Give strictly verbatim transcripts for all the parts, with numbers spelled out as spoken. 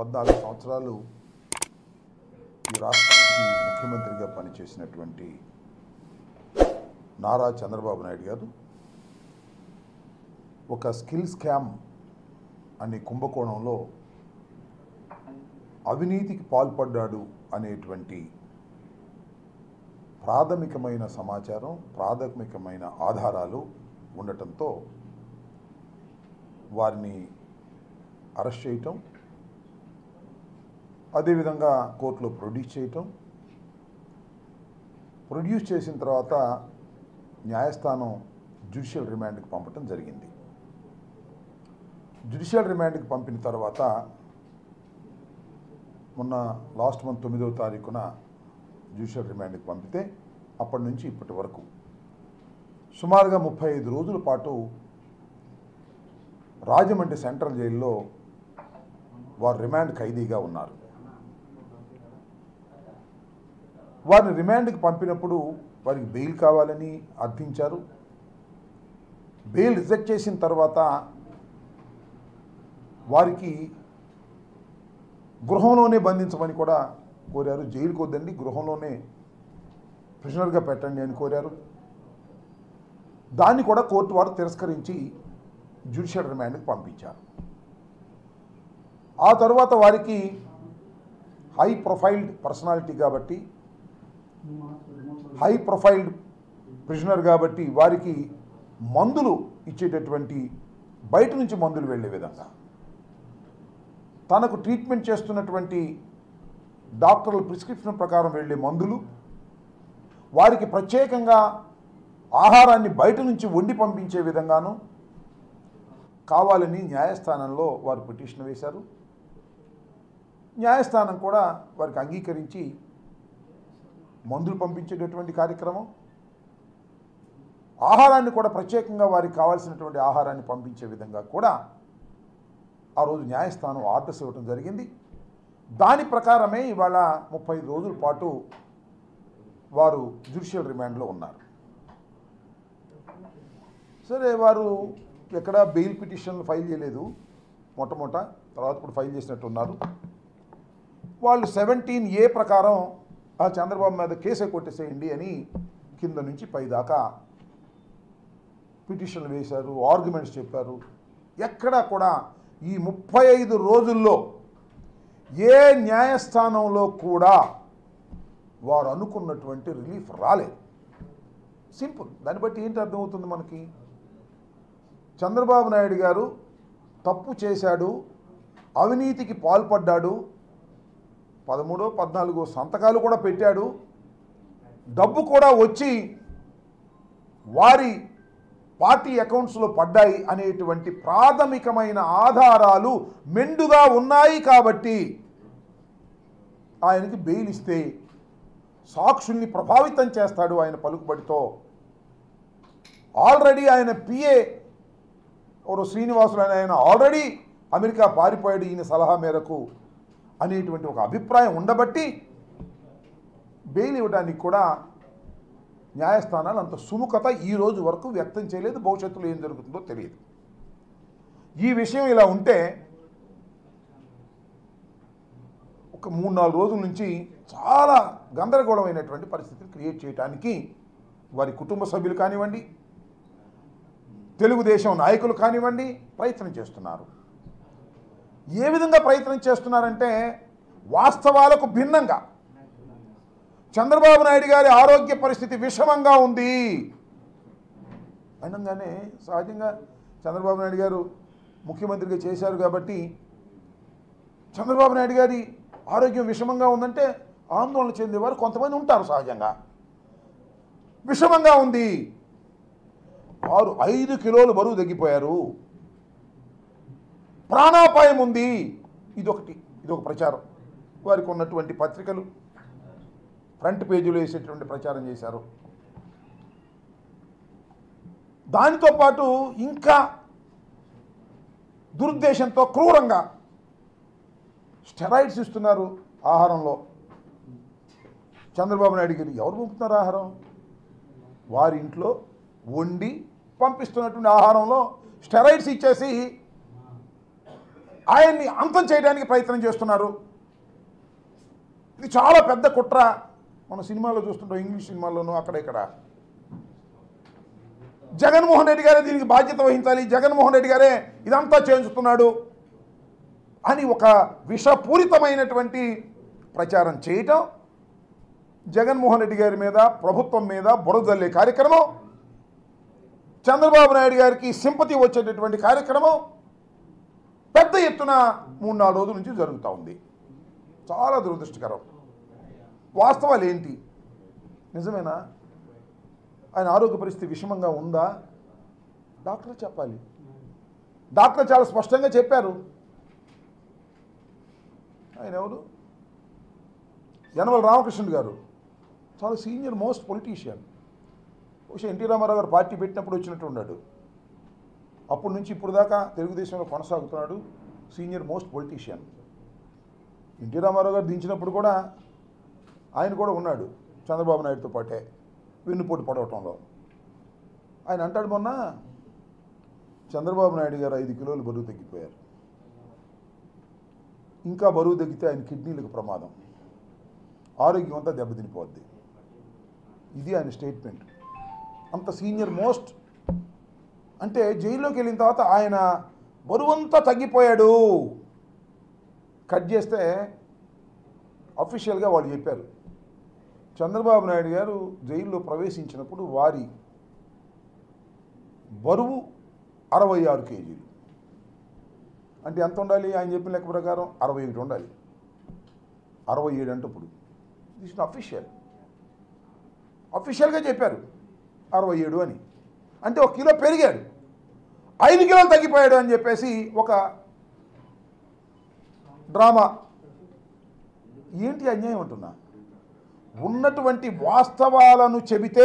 పద్నాలుగు సంవత్సరాలు ఈ రాష్ట్రానికి ముఖ్యమంత్రిగా పనిచేసినటువంటి నారా చంద్రబాబు నాయుడు గారు ఒక స్కిల్ స్కామ్ అనే కుంభకోణంలో అవినీతికి పాల్పడ్డాడు అనేటువంటి ప్రాథమికమైన సమాచారం, ప్రాథమికమైన ఆధారాలు ఉండటంతో వారిని అరెస్ట్ చేయటం, అదేవిధంగా కోర్టులో ప్రొడ్యూస్ చేయటం, ప్రొడ్యూస్ చేసిన తర్వాత న్యాయస్థానం జ్యుడిషియల్ రిమాండ్కి పంపటం జరిగింది. జ్యుడిషియల్ రిమాండ్కి పంపిన తర్వాత మొన్న లాస్ట్ మంత్ తొమ్మిదవ తారీఖున జ్యుడిషియల్ రిమాండ్కి పంపితే అప్పటి నుంచి ఇప్పటి వరకు సుమారుగా ముప్పై ఐదు రోజుల పాటు రాజమండ్రి సెంట్రల్ జైల్లో వారు రిమాండ్ ఖైదీగా ఉన్నారు. వారిని రిమాండ్కి పంపినప్పుడు వారికి బెయిల్ కావాలని అర్థించారు. బెయిల్ రిజెక్ట్ చేసిన తర్వాత వారికి గృహంలోనే బంధించమని కూడా కోరారు. జైలుకి వద్దండి, గృహంలోనే ప్రిజనర్గా పెట్టండి అని కోరారు. దాన్ని కూడా కోర్టు వారు తిరస్కరించి జ్యుడిషియల్ రిమాండ్కి పంపించారు. ఆ తర్వాత వారికి హై ప్రొఫైల్డ్ పర్సనాలిటీ కాబట్టి, హై ప్రొఫైల్డ్ ప్రిజనర్ కాబట్టి వారికి మందులు ఇచ్చేటటువంటి బయట నుంచి మందులు వెళ్ళే విధంగా, తనకు ట్రీట్మెంట్ చేస్తున్నటువంటి డాక్టర్ల ప్రిస్క్రిప్షన్ ప్రకారం వెళ్ళే మందులు, వారికి ప్రత్యేకంగా ఆహారాన్ని బయట నుంచి వండి పంపించే విధంగాను కావాలని న్యాయస్థానంలో వారు పిటిషన్ వేశారు. న్యాయస్థానం కూడా వారికి అంగీకరించి మందులు పంపించేటటువంటి కార్యక్రమం, ఆహారాన్ని కూడా ప్రత్యేకంగా వారికి కావాల్సినటువంటి ఆహారాన్ని పంపించే విధంగా కూడా ఆ రోజు న్యాయస్థానం ఆర్డర్స్ ఇవ్వడం జరిగింది. దాని ప్రకారమే ఇవాళ ముప్పై ఐదు రోజుల పాటు వారు జ్యుడిషియల్ రిమాండ్లో ఉన్నారు. సరే, వారు ఎక్కడ బెయిల్ పిటిషన్లు ఫైల్ చేయలేదు మొట్టమొదట, తర్వాత కూడా ఫైల్ చేసినట్టు ఉన్నారు. వాళ్ళు సెవెంటీన్ ఏ ప్రకారం ఆ చంద్రబాబు మీద కేసే కొట్టేసేయండి అని కింద నుంచి పై దాకా పిటిషన్లు వేశారు, ఆర్గ్యుమెంట్స్ చెప్పారు. ఎక్కడా కూడా ఈ ముప్పై ఐదు రోజుల్లో ఏ న్యాయస్థానంలో కూడా వారు అనుకున్నటువంటి రిలీఫ్ రాలేదు. సింపుల్. దాన్ని బట్టి ఏంటి అర్థమవుతుంది మనకి? చంద్రబాబు నాయుడు గారు తప్పు చేశాడు, అవినీతికి పాల్పడ్డాడు, పదమూడో పద్నాలుగో సంతకాలు కూడా పెట్టాడు, డబ్బు కూడా వచ్చి వారి పార్టీ అకౌంట్స్లో పడ్డాయి అనేటువంటి ప్రాథమికమైన ఆధారాలు మెండుగా ఉన్నాయి కాబట్టి ఆయనకి బెయిల్ ఇస్తే సాక్షుల్ని ప్రభావితం చేస్తాడు ఆయన పలుకుబడితో. ఆల్రెడీ ఆయన పిఏ ఎవరో శ్రీనివాసులు అని ఆయన ఆల్రెడీ అమెరికా పారిపోయాడు ఈయన సలహా మేరకు అనేటువంటి ఒక అభిప్రాయం ఉండబట్టి బెయిల్ ఇవ్వడానికి కూడా న్యాయస్థానాలు అంత సుముఖత ఈ రోజు వరకు వ్యక్తం చేయలేదు. భవిష్యత్తులో ఏం జరుగుతుందో తెలియదు. ఈ విషయం ఇలా ఉంటే ఒక మూడు నాలుగు రోజుల నుంచి చాలా గందరగోళమైనటువంటి పరిస్థితిని క్రియేట్ చేయడానికి వారి కుటుంబ సభ్యులు కానివ్వండి, తెలుగుదేశం నాయకులు కానివ్వండి ప్రయత్నం చేస్తున్నారు. ఏ విధంగా ప్రయత్నం చేస్తున్నారంటే వాస్తవాలకు భిన్నంగా చంద్రబాబు నాయుడు గారి ఆరోగ్య పరిస్థితి విషమంగా ఉంది అనగానే సహజంగా చంద్రబాబు నాయుడు గారు ముఖ్యమంత్రిగా చేశారు కాబట్టి చంద్రబాబు నాయుడు గారి ఆరోగ్యం విషమంగా ఉందంటే ఆందోళన చెందేవారు కొంతమంది ఉంటారు. సహజంగా విషమంగా ఉంది, వారు ఐదు కిలోలు బరువు తగ్గిపోయారు, ప్రాణాపాయం ఉంది, ఇదొకటి ఇదొక ప్రచారం. వారికి ఉన్నటువంటి పత్రికలు ఫ్రంట్ పేజీలో వేసేటువంటి ప్రచారం చేశారు. దానితో పాటు ఇంకా దురుద్దేశంతో క్రూరంగా స్టెరాయిడ్స్ ఇస్తున్నారు ఆహారంలో. చంద్రబాబు నాయుడు గారు ఎవరు పంపుతున్నారు ఆహారం? వారి ఇంట్లో వండి పంపిస్తున్నటువంటి ఆహారంలో స్టెరాయిడ్స్ ఇచ్చేసి ఆయన్ని అంతం చేయడానికి ప్రయత్నం చేస్తున్నారు. ఇది చాలా పెద్ద కుట్ర. మన సినిమాలో చూస్తుంటాం, ఇంగ్లీష్ సినిమాల్లోనూ అక్కడ ఇక్కడ. జగన్మోహన్ రెడ్డి గారే దీనికి బాధ్యత వహించాలి, జగన్మోహన్ రెడ్డి గారే ఇదంతా చేయించుతున్నాడు అని ఒక విషపూరితమైనటువంటి ప్రచారం చేయటం, జగన్మోహన్ రెడ్డి గారి మీద, ప్రభుత్వం మీద బురదల్లే కార్యక్రమం, చంద్రబాబు నాయుడు గారికి సింపతి వచ్చేటటువంటి కార్యక్రమం పెద్ద ఎత్తున మూడు నాలుగు రోజుల నుంచి జరుగుతూ ఉంది. చాలా దురదృష్టకరం. వాస్తవాలు ఏంటి? నిజమేనా? ఆయన ఆరోగ్య పరిస్థితి విషమంగా ఉందా? డాక్టర్లు చెప్పాలి. డాక్టర్లు చాలా స్పష్టంగా చెప్పారు. ఆయన ఎవరు? యనమల రామకృష్ణుడు గారు, చాలా సీనియర్ మోస్ట్ పొలిటీషియన్. బహుశా ఎన్టీ రామారావు గారు పార్టీ పెట్టినప్పుడు వచ్చినట్టు ఉన్నాడు. అప్పటి నుంచి ఇప్పుడు దాకా తెలుగుదేశంలో కొనసాగుతున్నాడు. Senior most politician. N T Ramarao గారు దించినప్పుడు కూడా ఆయన కూడా ఉన్నాడు చంద్రబాబు నాయుడుతో పాటే వెన్నుపోటు పడవటంలో. ఆయన అంటాడు, మొన్న చంద్రబాబు నాయుడు గారు ఐదు కిలోలు బరువు తగ్గిపోయారు, ఇంకా బరువు తగ్గితే ఆయన కిడ్నీలకు ప్రమాదం, ఆరోగ్యం అంతా దెబ్బతినిపోద్ది. ఇది ఆయన స్టేట్మెంట్. అంత సీనియర్ మోస్ట్. అంటే జైల్లోకి వెళ్ళిన తర్వాత ఆయన బరువంతా తగ్గిపోయాడు. కట్ చేస్తే అఫీషియల్గా వాళ్ళు చెప్పారు, చంద్రబాబు నాయుడు గారు జైల్లో ప్రవేశించినప్పుడు వారి బరువు అరవై ఆరు కేజీలు. అంటే ఎంత ఉండాలి? ఆయన చెప్పిన లెక్క ప్రకారం అరవై ఒకటి ఉండాలి. అరవై ఏడు అంటే ఇప్పుడు దిస్ ఇస్ అఫీషియల్. అఫీషియల్గా చెప్పారు అరవై ఏడు అని. అంటే ఒక కిలో పెరిగాడు, ఐదు కిలోలు తగ్గిపోయాడు అని చెప్పేసి ఒక డ్రామా. ఏంటి అన్యాయం అంటున్నా? ఉన్నటువంటి వాస్తవాలను చెబితే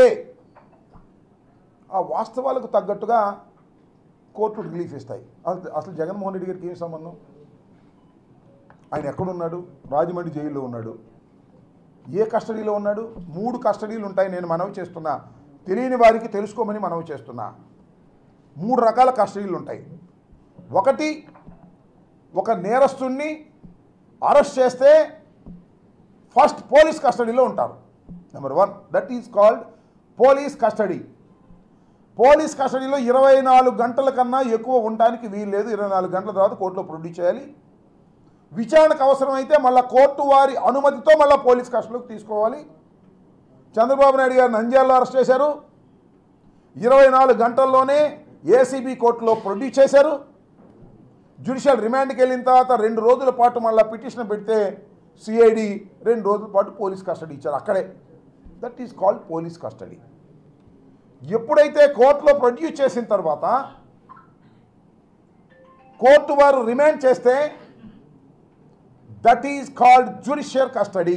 ఆ వాస్తవాలకు తగ్గట్టుగా కోర్టులు రిలీఫ్ ఇస్తాయి. అసలు జగన్మోహన్ రెడ్డి గారికి ఏం సంబంధం? ఆయన ఎక్కడున్నాడు? రాజమండ్రి జైల్లో ఉన్నాడు. ఏ కస్టడీలో ఉన్నాడు? మూడు కస్టడీలు ఉంటాయి. నేను మనవి చేస్తున్నా, తెలియని వారికి తెలుసుకోమని మనవి చేస్తున్నా. మూడు రకాల కస్టడీలు ఉంటాయి. ఒకటి, ఒక నేరస్తుడిని అరెస్ట్ చేస్తే ఫస్ట్ పోలీస్ కస్టడీలో ఉంటారు. Number one, that is called police custody. Police కస్టడీలో ఇరవై నాలుగు గంటల కన్నా ఎక్కువ ఉండడానికి వీలు లేదు. ఇరవై నాలుగు గంటల తర్వాత కోర్టులో ప్రొడ్యూస్ చేయాలి. విచారణకు అవసరమైతే మళ్ళీ కోర్టు వారి అనుమతితో మళ్ళీ పోలీస్ కస్టడీలోకి తీసుకోవాలి. చంద్రబాబు నాయుడు గారు నంద్యాలలో అరెస్ట్ చేశారు. ఇరవై నాలుగు గంటల్లోనే ఏసీబీ కోర్టులో ప్రొడ్యూస్ చేశారు. జ్యుడిషియల్ రిమాండ్కి వెళ్ళిన తర్వాత రెండు రోజుల పాటు మళ్ళీ పిటిషన్ పెడితే సిఐడి రెండు రోజుల పాటు పోలీస్ కస్టడీ ఇచ్చారు అక్కడే. That is called police custody. ఎప్పుడైతే కోర్టులో ప్రొడ్యూస్ చేసిన తర్వాత కోర్టు వారు రిమాండ్ చేస్తే that is called judicial custody.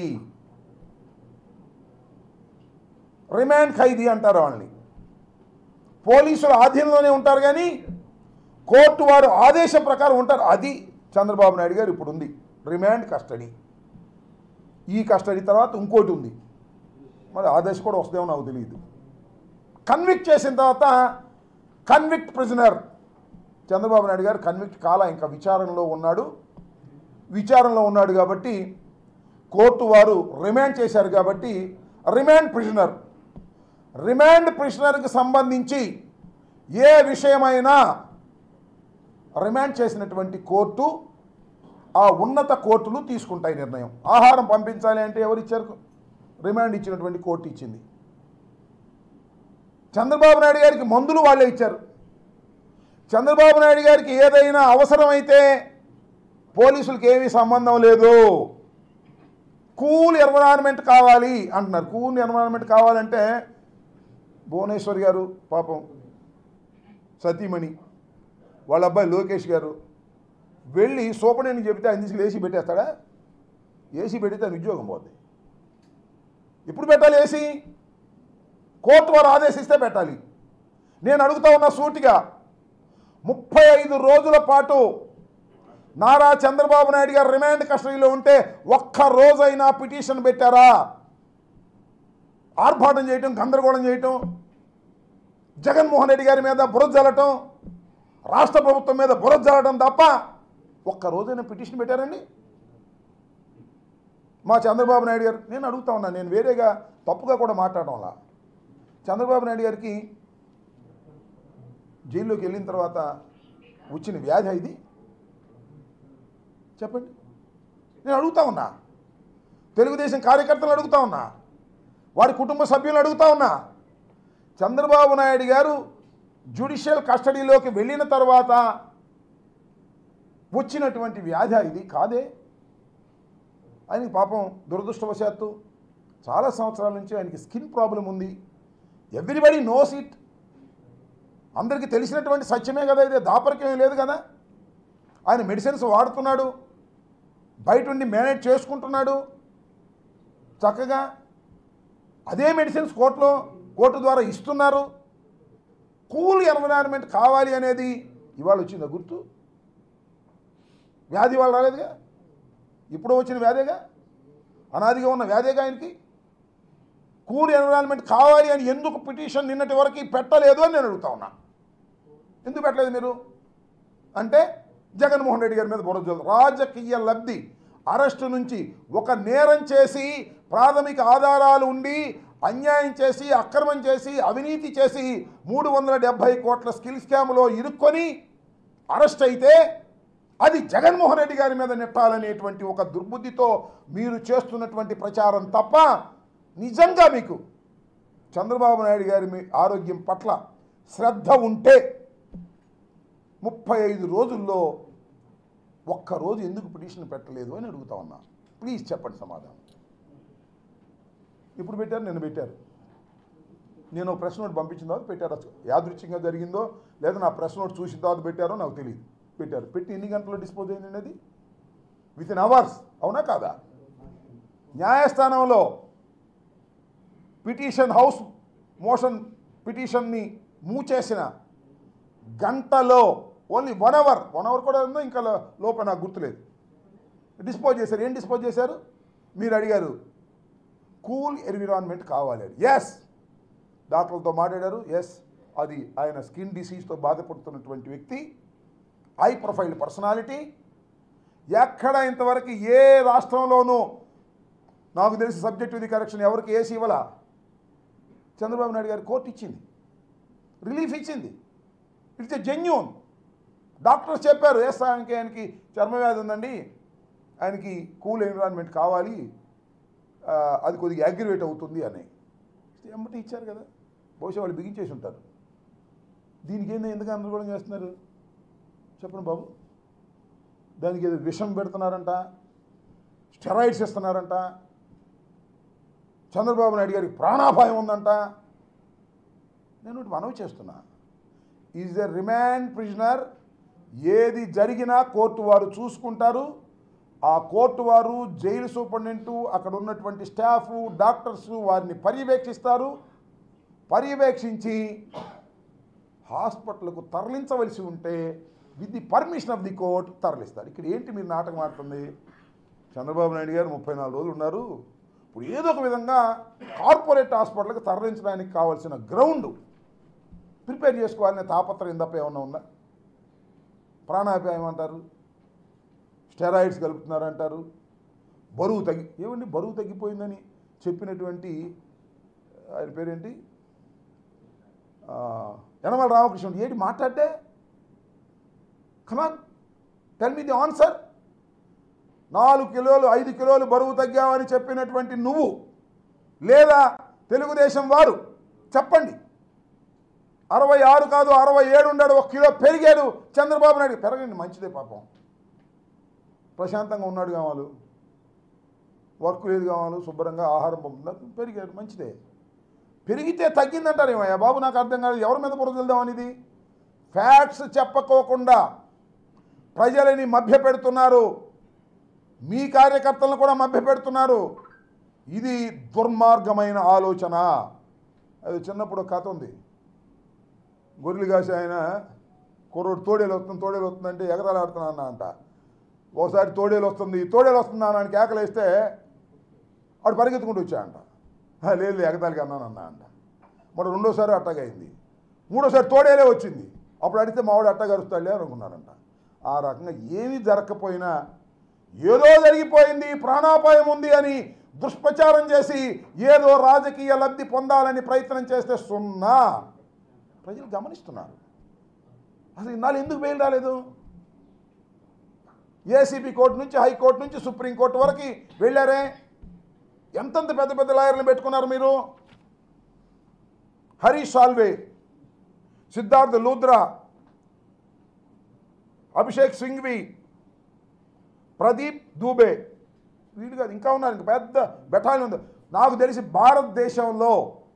Remand ఖైదీ అంటారు వాళ్ళని. పోలీసుల ఆధీనంలోనే ఉంటారు కానీ కోర్టు వారు ఆదేశం ప్రకారం ఉంటారు. అది చంద్రబాబు నాయుడు గారు ఇప్పుడు ఉంది, రిమాండ్ కస్టడీ. ఈ కస్టడీ తర్వాత ఇంకోటి ఉంది, మరి ఆదేశం కూడా వస్తుందేమో నాకు తెలియదు. కన్విక్ట్ చేసిన తర్వాత కన్విక్ట్ ప్రిజనర్. చంద్రబాబు నాయుడు గారు కన్విక్ట్ కాల, ఇంకా విచారణలో ఉన్నాడు. విచారణలో ఉన్నాడు కాబట్టి కోర్టు వారు రిమాండ్ చేశారు కాబట్టి రిమాండ్ ప్రిజనర్. రిమాండ్ ప్రిజనర్కి సంబంధించి ఏ విషయమైనా రిమాండ్ చేసినటువంటి కోర్టు, ఆ ఉన్నత కోర్టులు తీసుకుంటాయి నిర్ణయం. ఆహారం పంపించాలి అంటే ఎవరు ఇచ్చారు? రిమాండ్ ఇచ్చినటువంటి కోర్టు ఇచ్చింది. చంద్రబాబు నాయుడు గారికి మందులు వాళ్ళే ఇచ్చారు. చంద్రబాబు నాయుడు గారికి ఏదైనా అవసరమైతే పోలీసులకు ఏమీ సంబంధం లేదు. కూల్ ఎన్విరాన్మెంట్ కావాలి అంటున్నారు. కూల్ ఎన్విరాన్మెంట్ కావాలంటే భువనేశ్వర్ గారు పాపం సతీమణి, వాళ్ళ అబ్బాయి లోకేష్ గారు వెళ్ళి సూపరింటెండెంట్కి చెబితే ఆయన తీసుకుని ఏసీ పెట్టేస్తాడా? ఏసీ పెడితే ఆయన ఉద్యోగం పోతుంది. ఎప్పుడు పెట్టాలి ఏసీ? కోర్టు వారు ఆదేశిస్తే పెట్టాలి. నేను అడుగుతా ఉన్న సూటిగా, ముప్పై ఐదు రోజుల పాటు నారా చంద్రబాబు నాయుడు గారు రిమాండ్ కస్టడీలో ఉంటే ఒక్క రోజైనా పిటిషన్ పెట్టారా? ఆర్భాటం చేయటం, గందరగోళం చేయటం, జగన్మోహన్ రెడ్డి గారి మీద బురద జల్లటం, రాష్ట్ర ప్రభుత్వం మీద బురద జల్లటం తప్ప ఒక్క రోజైనా పిటిషన్ పెట్టారండి? మా చంద్రబాబు నాయుడు గారు, నేను అడుగుతా ఉన్నా, నేను వేరేగా తప్పుగా కూడా మాట్లాడడంలా. చంద్రబాబు నాయుడు గారికి జైల్లోకి వెళ్ళిన తర్వాత వచ్చిన వ్యాధి ఇది చెప్పండి. నేను అడుగుతా ఉన్నా, తెలుగుదేశం కార్యకర్తలు అడుగుతా ఉన్నా, వారి కుటుంబ సభ్యులు అడుగుతా ఉన్నా. చంద్రబాబు నాయుడు గారు జ్యుడిషియల్ కస్టడీలోకి వెళ్ళిన తర్వాత వచ్చినటువంటి వ్యాధి ఇది కాదే. ఆయనకి పాపం దురదృష్టవశాత్తు చాలా సంవత్సరాల నుంచి ఆయనకి స్కిన్ ప్రాబ్లం ఉంది. Everybody knows it. అందరికీ తెలిసినటువంటి సత్యమే కదా ఇది, దాపరికమే లేదు కదా. ఆయన మెడిసిన్స్ వాడుతున్నాడు, బయట ఉండి మేనేజ్ చేసుకుంటున్నాడు చక్కగా. అదే మెడిసిన్స్ కోర్టులో కోర్టు ద్వారా ఇస్తున్నారు. కూల్ ఎన్విరాన్మెంట్ కావాలి అనేది ఇవాళ వచ్చిందా గుర్తు? వ్యాధి వాళ్ళు రాలేదుగా, ఇప్పుడు వచ్చిన వ్యాధేగా, అనాదిగా ఉన్న వ్యాధేగా ఆయనకి. కూల్ ఎన్విరాన్మెంట్ కావాలి అని ఎందుకు పిటిషన్ నిన్నటి వరకు పెట్టలేదు అని నేను అడుగుతా ఉన్నా. ఎందుకు పెట్టలేదు మీరు అంటే జగన్మోహన్ రెడ్డి గారి మీద బురద రాజకీయ లబ్ధి. అరెస్టు నుంచి ఒక నేరం చేసి ప్రాథమిక ఆధారాలు ఉండి అన్యాయం చేసి అక్రమం చేసి అవినీతి చేసి మూడు వందల డెబ్భై కోట్ల స్కిల్ స్కామ్లో ఇరుక్కొని అరెస్ట్ అయితే అది జగన్మోహన్ రెడ్డి గారి మీద నెట్టాలనేటువంటి ఒక దుర్బుద్ధితో మీరు చేస్తున్నటువంటి ప్రచారం తప్ప నిజంగా మీకు చంద్రబాబు నాయుడు గారి మీ ఆరోగ్యం పట్ల శ్రద్ధ ఉంటే ముప్పై ఐదు రోజుల్లో ఒక్కరోజు ఎందుకు పిటిషన్ పెట్టలేదు అని అడుగుతా ఉన్నా. ప్లీజ్ చెప్పండి సమాధానం. ఇప్పుడు పెట్టారు, నిన్న పెట్టారు. నేను ప్రెస్ నోట్ పంపించిన తర్వాత పెట్టారు. యాదృచ్ఛికంగా జరిగిందో లేదా నా ప్రెస్ నోట్ చూసిన తర్వాత పెట్టారో నాకు తెలియదు. పెట్టారు. పెట్టి ఎన్ని గంటల్లో డిస్పోజ్ అయింది అది? Within hours. అవునా కాదా? న్యాయస్థానంలో పిటిషన్ హౌస్ మోషన్ పిటిషన్ని మూవ్ చేసిన గంటలో only one hour one hour కూడా ఉందో ఇంకా లోపల నాకు గుర్తులేదు, డిస్పోజ్ చేశారు. ఏం డిస్పోజ్ చేశారు? మీరు అడిగారు కూల్ ఎన్విరాన్మెంట్ కావాలి అని. ఎస్, డాక్టర్లతో మాట్లాడారు. ఎస్, అది ఆయన స్కిన్ డిసీజ్తో బాధపడుతున్నటువంటి వ్యక్తి, హై ప్రొఫైల్ పర్సనాలిటీ. ఎక్కడ ఇంతవరకు ఏ రాష్ట్రంలోనూ నాకు తెలిసి సబ్జెక్ట్ ఇది కరెక్షన్ ఎవరికి ఏసీ ఇవ్వాల. చంద్రబాబు నాయుడు గారు కోర్టు ఇచ్చింది, రిలీఫ్ ఇచ్చింది. It's a genuine. డాక్టర్స్ చెప్పారు ఎస్ ఆయనకి ఆయనకి చర్మవ్యాధి ఉందండి, ఆయనకి కూల్ ఎన్విరాన్మెంట్ కావాలి, అది కొద్దిగా అగ్రివేట్ అవుతుంది అని ఎమ్మటి ఇచ్చారు కదా. బహుశా వాళ్ళు బిగించేసి ఉంటారు. దీనికి ఏందో ఎందుకు ఆందోళన చేస్తున్నారు చెప్పండి బాబు? దానికి ఏదో విషం పెడుతున్నారంట, స్టెరాయిడ్స్ ఇస్తున్నారంట, చంద్రబాబు నాయుడు గారికి ప్రాణాపాయం ఉందంట. నేను మనవి చేస్తున్నా, ఈజ్ ఎ రిమాండ్ ప్రిజనర్. ఏది జరిగినా కోర్టు వారు చూసుకుంటారు. ఆ కోర్టు వారు, జైలు సూపరింటెండెంటు, అక్కడ ఉన్నటువంటి స్టాఫ్, డాక్టర్స్ వారిని పర్యవేక్షిస్తారు. పర్యవేక్షించి హాస్పిటల్కు తరలించవలసి ఉంటే with the permission of the court తరలిస్తారు. ఇక్కడ ఏంటి మీరు నాటకం ఆడుతుంది? చంద్రబాబు నాయుడు గారు ముప్పై నాలుగు రోజులు ఉన్నారు. ఇప్పుడు ఏదో ఒక విధంగా కార్పొరేట్ హాస్పిటల్కి తరలించడానికి కావాల్సిన గ్రౌండ్ ప్రిపేర్ చేసుకోవాలనే తాపత్రయం తప్ప ఏమన్నా ఉందా? ప్రాణాపాయం అంటారు, స్టెరాయిడ్స్ కలుపుతున్నారంటారు, బరువు తగ్గి ఏమండి బరువు తగ్గిపోయిందని చెప్పినటువంటి ఆయన పేరేంటి యనమల రామకృష్ణుడు ఏంటి మాట్లాడితే? Come on tell me the answer. నాలుగు కిలోలు ఐదు కిలోలు బరువు తగ్గావని చెప్పినటువంటి నువ్వు లేదా తెలుగుదేశం వారు చెప్పండి. అరవై ఆరు కాదు అరవై ఏడు ఉన్నాడు, ఒక కిలో పెరిగాడు చంద్రబాబు నాయుడు. పెరగండి, మంచిదే, పాపం ప్రశాంతంగా ఉన్నాడు కావాలి, వర్క్ లేదు కావాలి, శుభ్రంగా ఆహారం పంపుతున్నారు, పెరిగాడు, మంచిదే. పెరిగితే తగ్గిందంటారు ఏమయ్యా బాబు? నాకు అర్థం కాదు. ఎవరి మీద బురద వెళ్దామని ఇది ఫ్యాక్ట్స్ చెప్పకోకుండా ప్రజలని మభ్యపెడుతున్నారు, మీ కార్యకర్తలను కూడా మభ్యపెడుతున్నారు. ఇది దుర్మార్గమైన ఆలోచన. అది చిన్నప్పుడు కథ ఉంది, గొర్రెలు కాసి ఆయన కుర్రోడు తోడేలు వస్తుంది తోడేలు వస్తుందంటే ఎగతాలు ఆడుతున్నా అంట. ఒకసారి తోడేలు వస్తుంది తోడేలు వస్తుందా అని కేకలేస్తే వాడు పరిగెత్తుకుంటూ వచ్చాయంట. లేదు ఎగతాలికి అన్నానన్నా అంట. మరి రెండోసారి అట్టగా అయింది, మూడోసారి తోడేలే వచ్చింది. అప్పుడు అడిగితే మావాడు అట్టగా అరుస్తాడులే అనుకున్నారంట. ఆ రకంగా ఏమీ జరగకపోయినా ఏదో జరిగిపోయింది, ప్రాణాపాయం ఉంది అని దుష్ప్రచారం చేసి ఏదో రాజకీయ లబ్ధి పొందాలని ప్రయత్నం చేస్తే సున్నా. ప్రజలు గమనిస్తున్నారు. అసలు ఇన్నాళ్ళు ఎందుకు బెయిల్ రాలేదు? ఏసీబీ కోర్టు నుంచి, హైకోర్టు నుంచి సుప్రీంకోర్టు వరకు వెళ్ళారే. ఎంతంత పెద్ద పెద్ద లాయర్లను పెట్టుకున్నారు మీరు. హరీష్ సాల్వే, సిద్ధార్థ్ లూద్రా, అభిషేక్ సింఘ్వి, ప్రదీప్ దూబే, వీళ్ళు కాదు ఇంకా ఉన్నారు, ఇంకా పెద్ద బెటాలియన్ ఉంది. నాకు తెలిసి భారతదేశంలో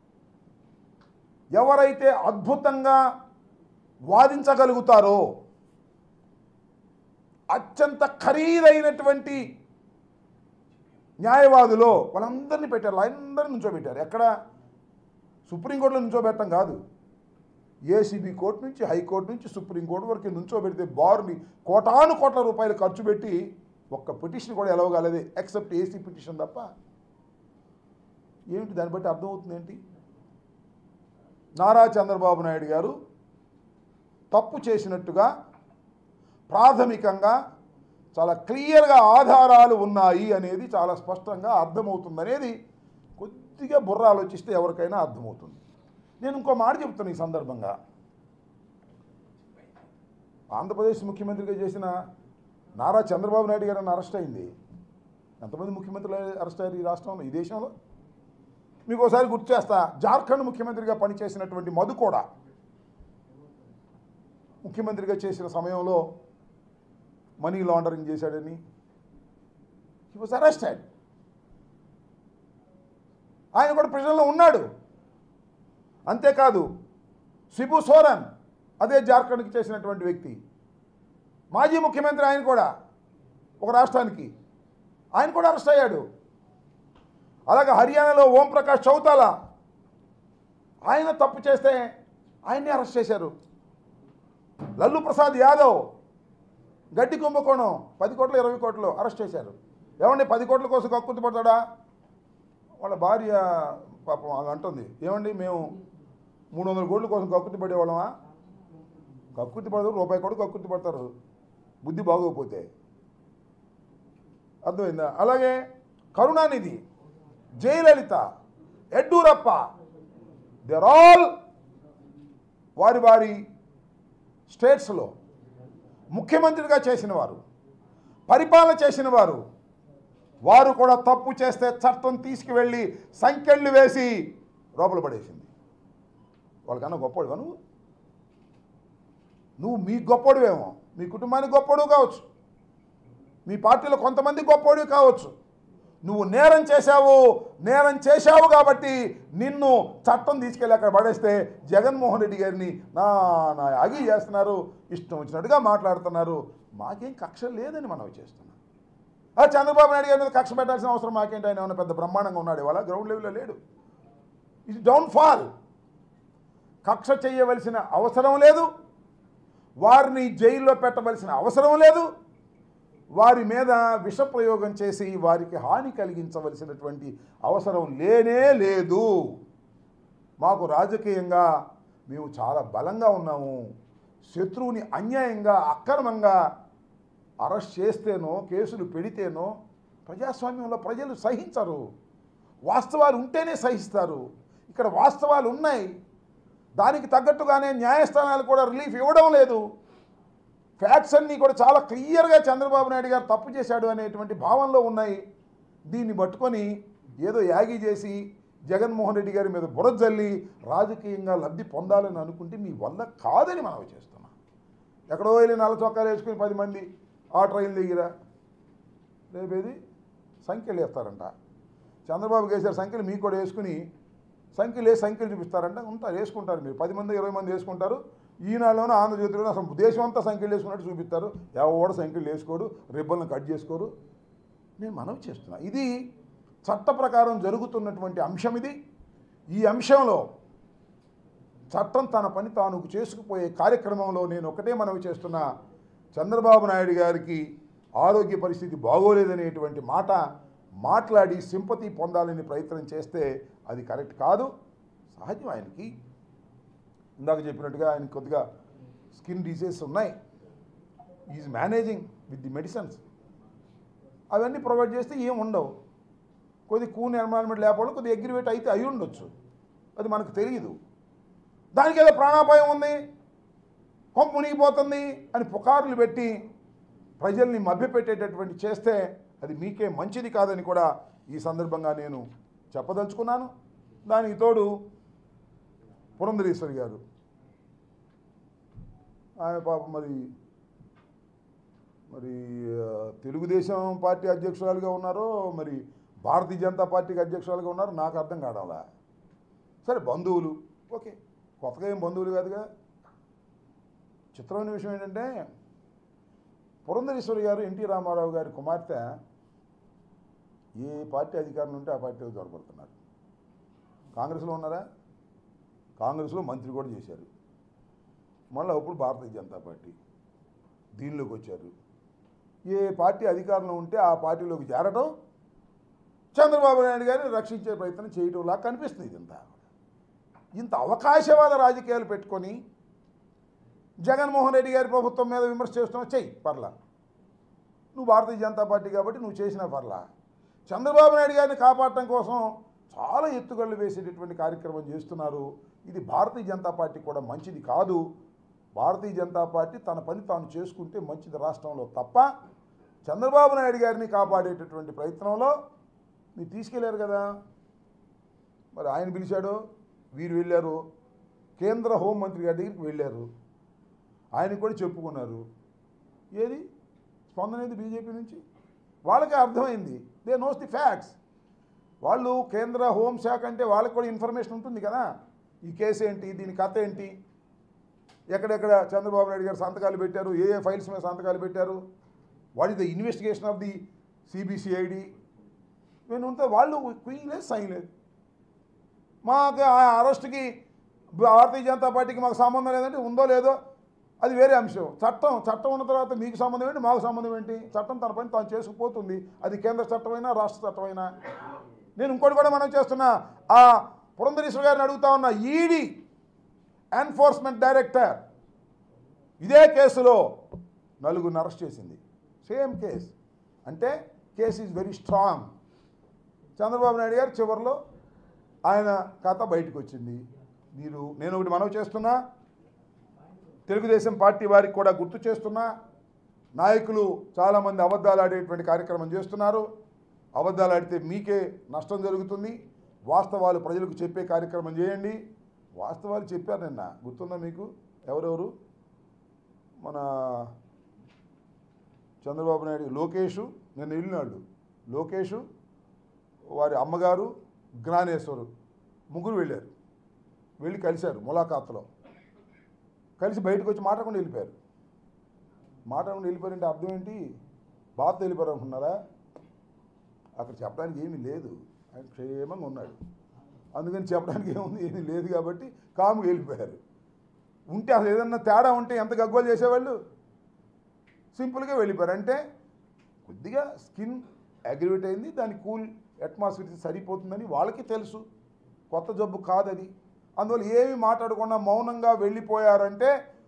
ఎవరైతే అద్భుతంగా వాదించగలుగుతారో, అత్యంత ఖరీదైనటువంటి న్యాయవాదులో వాళ్ళందరినీ పెట్టారు, అందరినీ నుంచోబెట్టారు. ఎక్కడ? సుప్రీంకోర్టులో నుంచోబెట్టడం కాదు, ఏసీబీ కోర్టు నుంచి, హైకోర్టు నుంచి సుప్రీంకోర్టు వరకు నుంచోబెడితే బారుని కోటాను కోట్ల రూపాయలు ఖర్చు పెట్టి ఒక్క పిటిషన్ కూడా ఎలవగలదు, ఎక్సెప్ట్ ఏసీ పిటిషన్ తప్ప. ఏమిటి దాన్ని బట్టి అర్థమవుతుంది ఏంటి? నారా చంద్రబాబు నాయుడు గారు తప్పు చేసినట్టుగా ప్రాథమికంగా చాలా క్లియర్గా ఆధారాలు ఉన్నాయి అనేది చాలా స్పష్టంగా అర్థమవుతుంది అనేది కొద్దిగా బుర్ర ఆలోచిస్తే ఎవరికైనా అర్థమవుతుంది. నేను ఇంకో మాట చెప్తాను ఈ సందర్భంగా. ఆంధ్రప్రదేశ్ ముఖ్యమంత్రిగా చేసిన నారా చంద్రబాబు నాయుడు గారిని అరెస్ట్ అయింది. ఎంతమంది ముఖ్యమంత్రులు అరెస్ట్ అయ్యారు ఈ రాష్ట్రంలో, ఈ దేశంలో? మీకు ఒకసారి గుర్తు చేస్తా, జార్ఖండ్ ముఖ్యమంత్రిగా పనిచేసినటువంటి మధు కూడా ముఖ్యమంత్రిగా చేసిన సమయంలో మనీ లాండరింగ్ చేశాడని హీ వాజ్ అరెస్టెడ్. ఆయన కూడా ప్రిజన్లో ఉన్నాడు. అంతేకాదు శిబు సోరెన్, అదే జార్ఖండ్కి చేసినటువంటి వ్యక్తి, మాజీ ముఖ్యమంత్రి, ఆయన కూడా ఒక రాష్ట్రానికి, ఆయన కూడా అరెస్ట్ అయ్యాడు. అలాగే హర్యానాలో ఓంప్రకాష్ చౌతాలా, ఆయన తప్పు చేస్తే ఆయన్ని అరెస్ట్ చేశారు. లల్లు ప్రసాద్ యాదవ్ గడ్డి కుంభకోణం పది కోట్లు ఇరవై కోట్లు అరెస్ట్ చేశారు. ఏమండి పది కోట్ల కోసం కక్కుర్తి పడతాడా? వాళ్ళ భార్య పాపం ఆమె అంటుంది, ఏమండి మేము మూడు వందల కోట్ల కోసం కక్కుర్తి పడేవాళ్ళమా? కక్కుర్తి పడదు, రూపాయి కూడా కక్కుర్తి పడతారు బుద్ధి బాగోకపోతే. అర్థమైందా? అలాగే కరుణానిధి, జయలలిత, యడ్యూరప్ప, దేర్ ఆల్ వారి వారి స్టేట్స్లో ముఖ్యమంత్రిగా చేసిన వారు, పరిపాలన చేసిన వారు, వారు కూడా తప్పు చేస్తే చట్టం తీసుకువెళ్ళి సంకెళ్ళు వేసి లోపల పడేసింది. వాళ్ళకన్నా గొప్పడువా నువ్వు? నువ్వు మీ గొప్పడువేమో, మీ కుటుంబానికి గొప్పడు కావచ్చు, మీ పార్టీలో కొంతమంది గొప్పడు కావచ్చు. నువ్వు నేరం చేశావు, నేరం చేశావు కాబట్టి నిన్ను చట్టం తీసుకెళ్ళి అక్కడ పడేస్తే జగన్మోహన్ రెడ్డి గారిని నా నా అగి చేస్తున్నారు, ఇష్టం వచ్చినట్టుగా మాట్లాడుతున్నారు. మాకేం కక్ష లేదని మనం చేస్తున్నాం. ఆ చంద్రబాబు నాయుడు గారి మీద కక్ష పెట్టాల్సిన అవసరం మాకేంటి? ఆయన ఏమైనా పెద్ద బ్రహ్మాండంగా ఉన్నాడు, ఇవాళ గ్రౌండ్ లెవెల్లో లేడు. ఇది డౌన్ఫాల్. కక్ష చేయవలసిన అవసరం లేదు, వారిని జైల్లో పెట్టవలసిన అవసరం లేదు, వారి మీద విషప్రయోగం చేసి వారికి హాని కలిగించవలసినటువంటి అవసరం లేనే లేదు. మాకు రాజకీయంగా మేము చాలా బలంగా ఉన్నాము. శత్రువుని అన్యాయంగా అక్రమంగా అరెస్ట్ చేస్తేనో కేసులు పెడితేనో ప్రజాస్వామ్యంలో ప్రజలు సహించరు. వాస్తవాలు ఉంటేనే సహిస్తారు. ఇక్కడ వాస్తవాలు ఉన్నాయి, దానికి తగ్గట్టుగానే న్యాయస్థానాలు కూడా రిలీఫ్ ఇవ్వడం లేదు. ఫ్యాక్ట్స్ అన్నీ కూడా చాలా క్లియర్గా చంద్రబాబు నాయుడు గారు తప్పు చేశాడు అనేటువంటి భావనలో ఉన్నాయి. దీన్ని పట్టుకొని ఏదో యాగి చేసి జగన్మోహన్ రెడ్డి గారి మీద బురద జల్లి రాజకీయంగా లబ్ధి పొందాలని అనుకుంటే మీ వల్ల కాదని మనం చేస్తున్నాం. ఎక్కడో వెళ్ళి నల్ల చొక్కాలు వేసుకుని పది మంది ఆ ట్రైన్ దగ్గర రేపేది సంఖ్యలు వేస్తారంట. చంద్రబాబుకి వేసారు సంఖ్యలు, మీకు కూడా వేసుకుని సంఖ్యలు వేసి సంఖ్యలు చూపిస్తారంట. ఉంటారు, వేసుకుంటారు. మీరు పది మంది ఇరవై మంది వేసుకుంటారు. ఈనాడులోనూ ఆంధ్రజ్యోతిలోనూ అసలు దేశం అంతా సంఖ్యలు వేసుకున్నట్టు చూపిస్తారు. ఎవరు సంఖ్యలు వేసుకోడు, రిబ్బన్లు కట్ చేసుకోరు. నేను మనవి చేస్తున్నా, ఇది చట్ట ప్రకారం జరుగుతున్నటువంటి అంశం. ఇది ఈ అంశంలో చట్టం తన పని తాను చేసుకుపోయే కార్యక్రమంలో నేను ఒకటే మనవి చేస్తున్నా, చంద్రబాబు నాయుడు గారికి ఆరోగ్య పరిస్థితి బాగోలేదనేటువంటి మాట మాట్లాడి సింపతి పొందాలని ప్రయత్నం చేస్తే అది కరెక్ట్ కాదు. సహజం, ఆయనకి ఇందాక చెప్పినట్టుగా ఆయన కొద్దిగా స్కిన్ డిసీజెస్ ఉన్నాయి. Is managing with the medicines. అవన్నీ ప్రొవైడ్ చేస్తే ఏం ఉండవు. కొద్ది కూన్ ఎన్విరాన్మెంట్ లేకపోవడం కొద్ది అగ్రివేట్ అయితే అయి ఉండొచ్చు, అది మనకు తెలియదు. దానికి ఏదో ప్రాణాపాయం ఉంది, కొంప మునిగిపోతుంది అని పుకార్లు పెట్టి ప్రజల్ని మభ్యపెట్టేటటువంటి చేస్తే అది మీకే మంచిది కాదని కూడా ఈ సందర్భంగా నేను చెప్పదలుచుకున్నాను. దానికి తోడు పురంధరేశ్వరి గారు, ఆమె పాప మరి మరి తెలుగుదేశం పార్టీ అధ్యక్షురాలుగా ఉన్నారో మరి భారతీయ జనతా పార్టీకి అధ్యక్షురాలుగా ఉన్నారో నాకు అర్థం కావడంలా. సరే బంధువులు, ఓకే, కొత్తగా ఏం బంధువులు కాదుగా. చిత్రమైన విషయం ఏంటంటే పురంధరేశ్వరి గారు ఎన్టీ రామారావు గారి కుమార్తె ఏ పార్టీ అధికారంలో ఉంటే ఆ పార్టీలో దొరకబడుతున్నారు. కాంగ్రెస్లో ఉన్నారా, కాంగ్రెస్లో మంత్రి కూడా చేశారు. మళ్ళీ అప్పుడు భారతీయ జనతా పార్టీ దీనిలోకి వచ్చారు. ఏ పార్టీ అధికారంలో ఉంటే ఆ పార్టీలోకి చేరటం, చంద్రబాబు నాయుడు గారిని రక్షించే ప్రయత్నం చేయడంలా కనిపిస్తుంది. ఇదంతా ఇంత అవకాశవాద రాజకీయాలు పెట్టుకొని జగన్మోహన్ రెడ్డి గారి ప్రభుత్వం మీద విమర్శ చేస్తున్నావు, చెయ్యి పర్లా, నువ్వు భారతీయ జనతా పార్టీ కాబట్టి నువ్వు చేసినా పర్లా. చంద్రబాబు నాయుడు గారిని కాపాడటం కోసం చాలా ఎత్తుగళ్ళు వేసేటటువంటి కార్యక్రమం చేస్తున్నారు. ఇది భారతీయ జనతా పార్టీ కూడా మంచిది కాదు. భారతీయ జనతా పార్టీ తన పని తాను చేసుకుంటే మంచిది రాష్ట్రంలో తప్ప చంద్రబాబు నాయుడు గారిని కాపాడేటటువంటి ప్రయత్నంలో మీరు తీసుకెళ్లారు కదా. మరి ఆయన పిలిచాడు, వీరు వెళ్ళారు, కేంద్ర హోంమంత్రి గారి దగ్గరికి వెళ్ళారు, ఆయన కూడా చెప్పుకున్నారు. ఏది స్పందన ఏది బీజేపీ నుంచి? వాళ్ళకే అర్థమైంది, దే నోస్ ది ఫ్యాక్ట్స్. వాళ్ళు కేంద్ర హోంశాఖ అంటే వాళ్ళకి కూడా ఇన్ఫర్మేషన్ ఉంటుంది కదా, ఈ కేసు ఏంటి, దీని కథ ఏంటి, ఎక్కడెక్కడ చంద్రబాబు నాయుడు గారు సంతకాలు పెట్టారు, ఏ ఏ ఫైల్స్ మీద సంతకాలు పెట్టారు, what is the investigation of the CBCID నేను ఉంటే వాళ్ళు క్వీన్ లేదు, సైన్ లేదు. మాకు ఆ అరెస్ట్కి భారతీయ జనతా పార్టీకి మాకు సంబంధం లేదంటే ఉందో లేదో అది వేరే అంశం. చట్టం చట్టం ఉన్న తర్వాత మీకు సంబంధం ఏంటి, మాకు సంబంధం ఏంటి? చట్టం తన పని తాను చేసుకుపోతుంది, అది కేంద్ర చట్టమైనా రాష్ట్ర చట్టమైనా. నేను ఇంకోటి కూడా మనం చేస్తున్నా, ఆ పురంధరేశ్వరి గారిని అడుగుతా ఉన్నా, ఈడీ ఎన్ఫోర్స్మెంట్ డైరెక్టర్ ఇదే కేసులో నలుగురిని అరెస్ట్ చేసింది, సేమ్ కేస్. అంటే case is very strong. Chandrababu Naidu garu చివరిలో ఆయన కథ బయటకు వచ్చింది. మీరు నేను ఒకటి మనవి చేస్తున్నా, తెలుగుదేశం పార్టీ వారికి కూడా గుర్తు చేస్తున్నా, నాయకులు చాలామంది అబద్ధాలు ఆడేటువంటి కార్యక్రమం చేస్తున్నారు. అబద్ధాలు ఆడితే మీకే నష్టం జరుగుతుంది. వాస్తవాలు ప్రజలకు చెప్పే కార్యక్రమం చేయండి. వాస్తవాలు చెప్పారు నిన్న, గుర్తుందా మీకు? ఎవరెవరు? మన చంద్రబాబు నాయుడు లోకేషు, నిన్న వెళ్ళినాడు లోకేషు, వారి అమ్మగారు జ్ఞానేశ్వరు, ముగ్గురు వెళ్ళారు. వెళ్ళి కలిశారు ములాఖాత్లో. కలిసి బయటకు వచ్చి మాట్లాడకుండా వెళ్ళిపోయారు. మాట్లాడకుండా వెళ్ళిపోయారంటే అర్థం ఏంటి? బాధతో వెళ్ళిపోయారు అనుకున్నారా? అక్కడ చెప్పడానికి ఏమీ లేదు, ఆయన క్షేమంగా ఉన్నాడు. అందుకని చెప్పడానికి ఏముంది, ఏమీ లేదు కాబట్టి కాముగా వెళ్ళిపోయారు. ఉంటే అసలు ఏదన్నా తేడా ఉంటే ఎంత గగ్గోలు చేసేవాళ్ళు? సింపుల్గా వెళ్ళిపోయారు. అంటే కొద్దిగా స్కిన్ అగ్రివేట్ అయింది, దాని కూల్ అట్మాస్ఫియర్ సరిపోతుందని వాళ్ళకి తెలుసు, కొత్త జబ్బు కాదది. అందువల్ల ఏమి మాట్లాడకుండా మౌనంగా వెళ్ళిపోయారంటే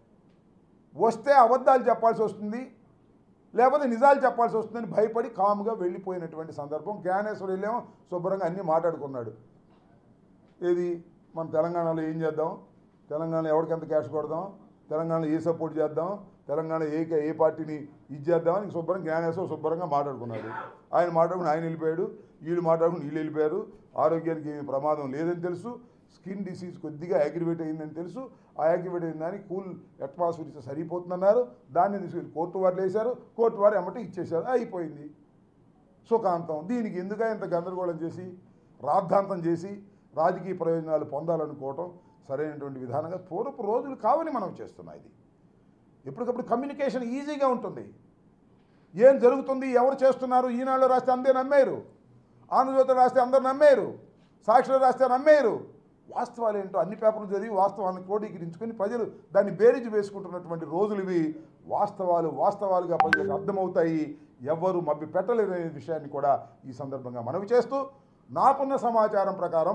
వస్తే అబద్ధాలు చెప్పాల్సి వస్తుంది, లేకపోతే నిజాలు చెప్పాల్సి వస్తుందని భయపడి కాముగా వెళ్ళిపోయినటువంటి సందర్భం. జ్ఞానేశ్వరి వెళ్ళేమో శుభ్రంగా అన్నీ మాట్లాడుకున్నాడు. ఏది మన తెలంగాణలో ఏం చేద్దాం, తెలంగాణలో ఎవరికి ఎంత క్యాష్ కొడదాం, తెలంగాణలో ఏ సపోర్ట్ చేద్దాం, తెలంగాణ ఏ ఏ పార్టీని ఇది చేద్దామని శుభ్రంగా జ్ఞానేశ్వర శుభ్రంగా మాట్లాడుకున్నాడు. ఆయన మాట్లాడుకుని ఆయన వెళ్ళిపోయాడు, వీళ్ళు మాట్లాడుకుని వీళ్ళు వెళ్ళిపోయారు. ఆరోగ్యానికి ఏమి ప్రమాదం లేదని తెలుసు, స్కిన్ డిసీజ్ కొద్దిగా యాగ్రివేట్ అయిందని తెలుసు. ఆ యాగ్రివేట్ అయిన దానికి కూల్ అట్మాస్ఫియర్ సరిపోతుందన్నారు. దాన్ని తీసుకెళ్ళి కోర్టు వారు వేశారు, కోర్టు వారు ఎమ్మటే ఇచ్చేశారు, అయిపోయింది, సుఖాంతం. దీనికి ఎందుక ఇంత గందరగోళం చేసి రాద్ధాంతం చేసి రాజకీయ ప్రయోజనాలు పొందాలనుకోవటం సరైనటువంటి విధానంగా పూర్వపు రోజులు కావని మనం చేస్తున్నాం. ఇది ఎప్పటికప్పుడు కమ్యూనికేషన్ ఈజీగా ఉంటుంది. ఏం జరుగుతుంది, ఎవరు చేస్తున్నారు, ఈనాడులో రాస్తే అందరూ నమ్మారు, ఆంధ్రజ్యోతిలో రాస్తే అందరూ నమ్మారు, సాక్షిలో రాస్తే నమ్మారు. వాస్తవాలు ఏంటో అన్ని పేపర్లు చదివి వాస్తవాన్ని క్రోడీకరించుకొని ప్రజలు దాన్ని బేరీజు వేసుకుంటున్నటువంటి రోజులు ఇవి. వాస్తవాలు వాస్తవాలుగా ప్రజలకు అర్థమవుతాయి, ఎవరు మభ్య పెట్టలేరు అనే విషయాన్ని కూడా ఈ సందర్భంగా మనవి చేస్తూ, నాకున్న సమాచారం ప్రకారం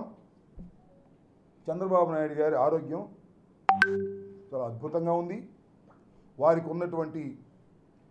చంద్రబాబు నాయుడు గారి ఆరోగ్యం చాలా అద్భుతంగా ఉంది. వారికి ఉన్నటువంటి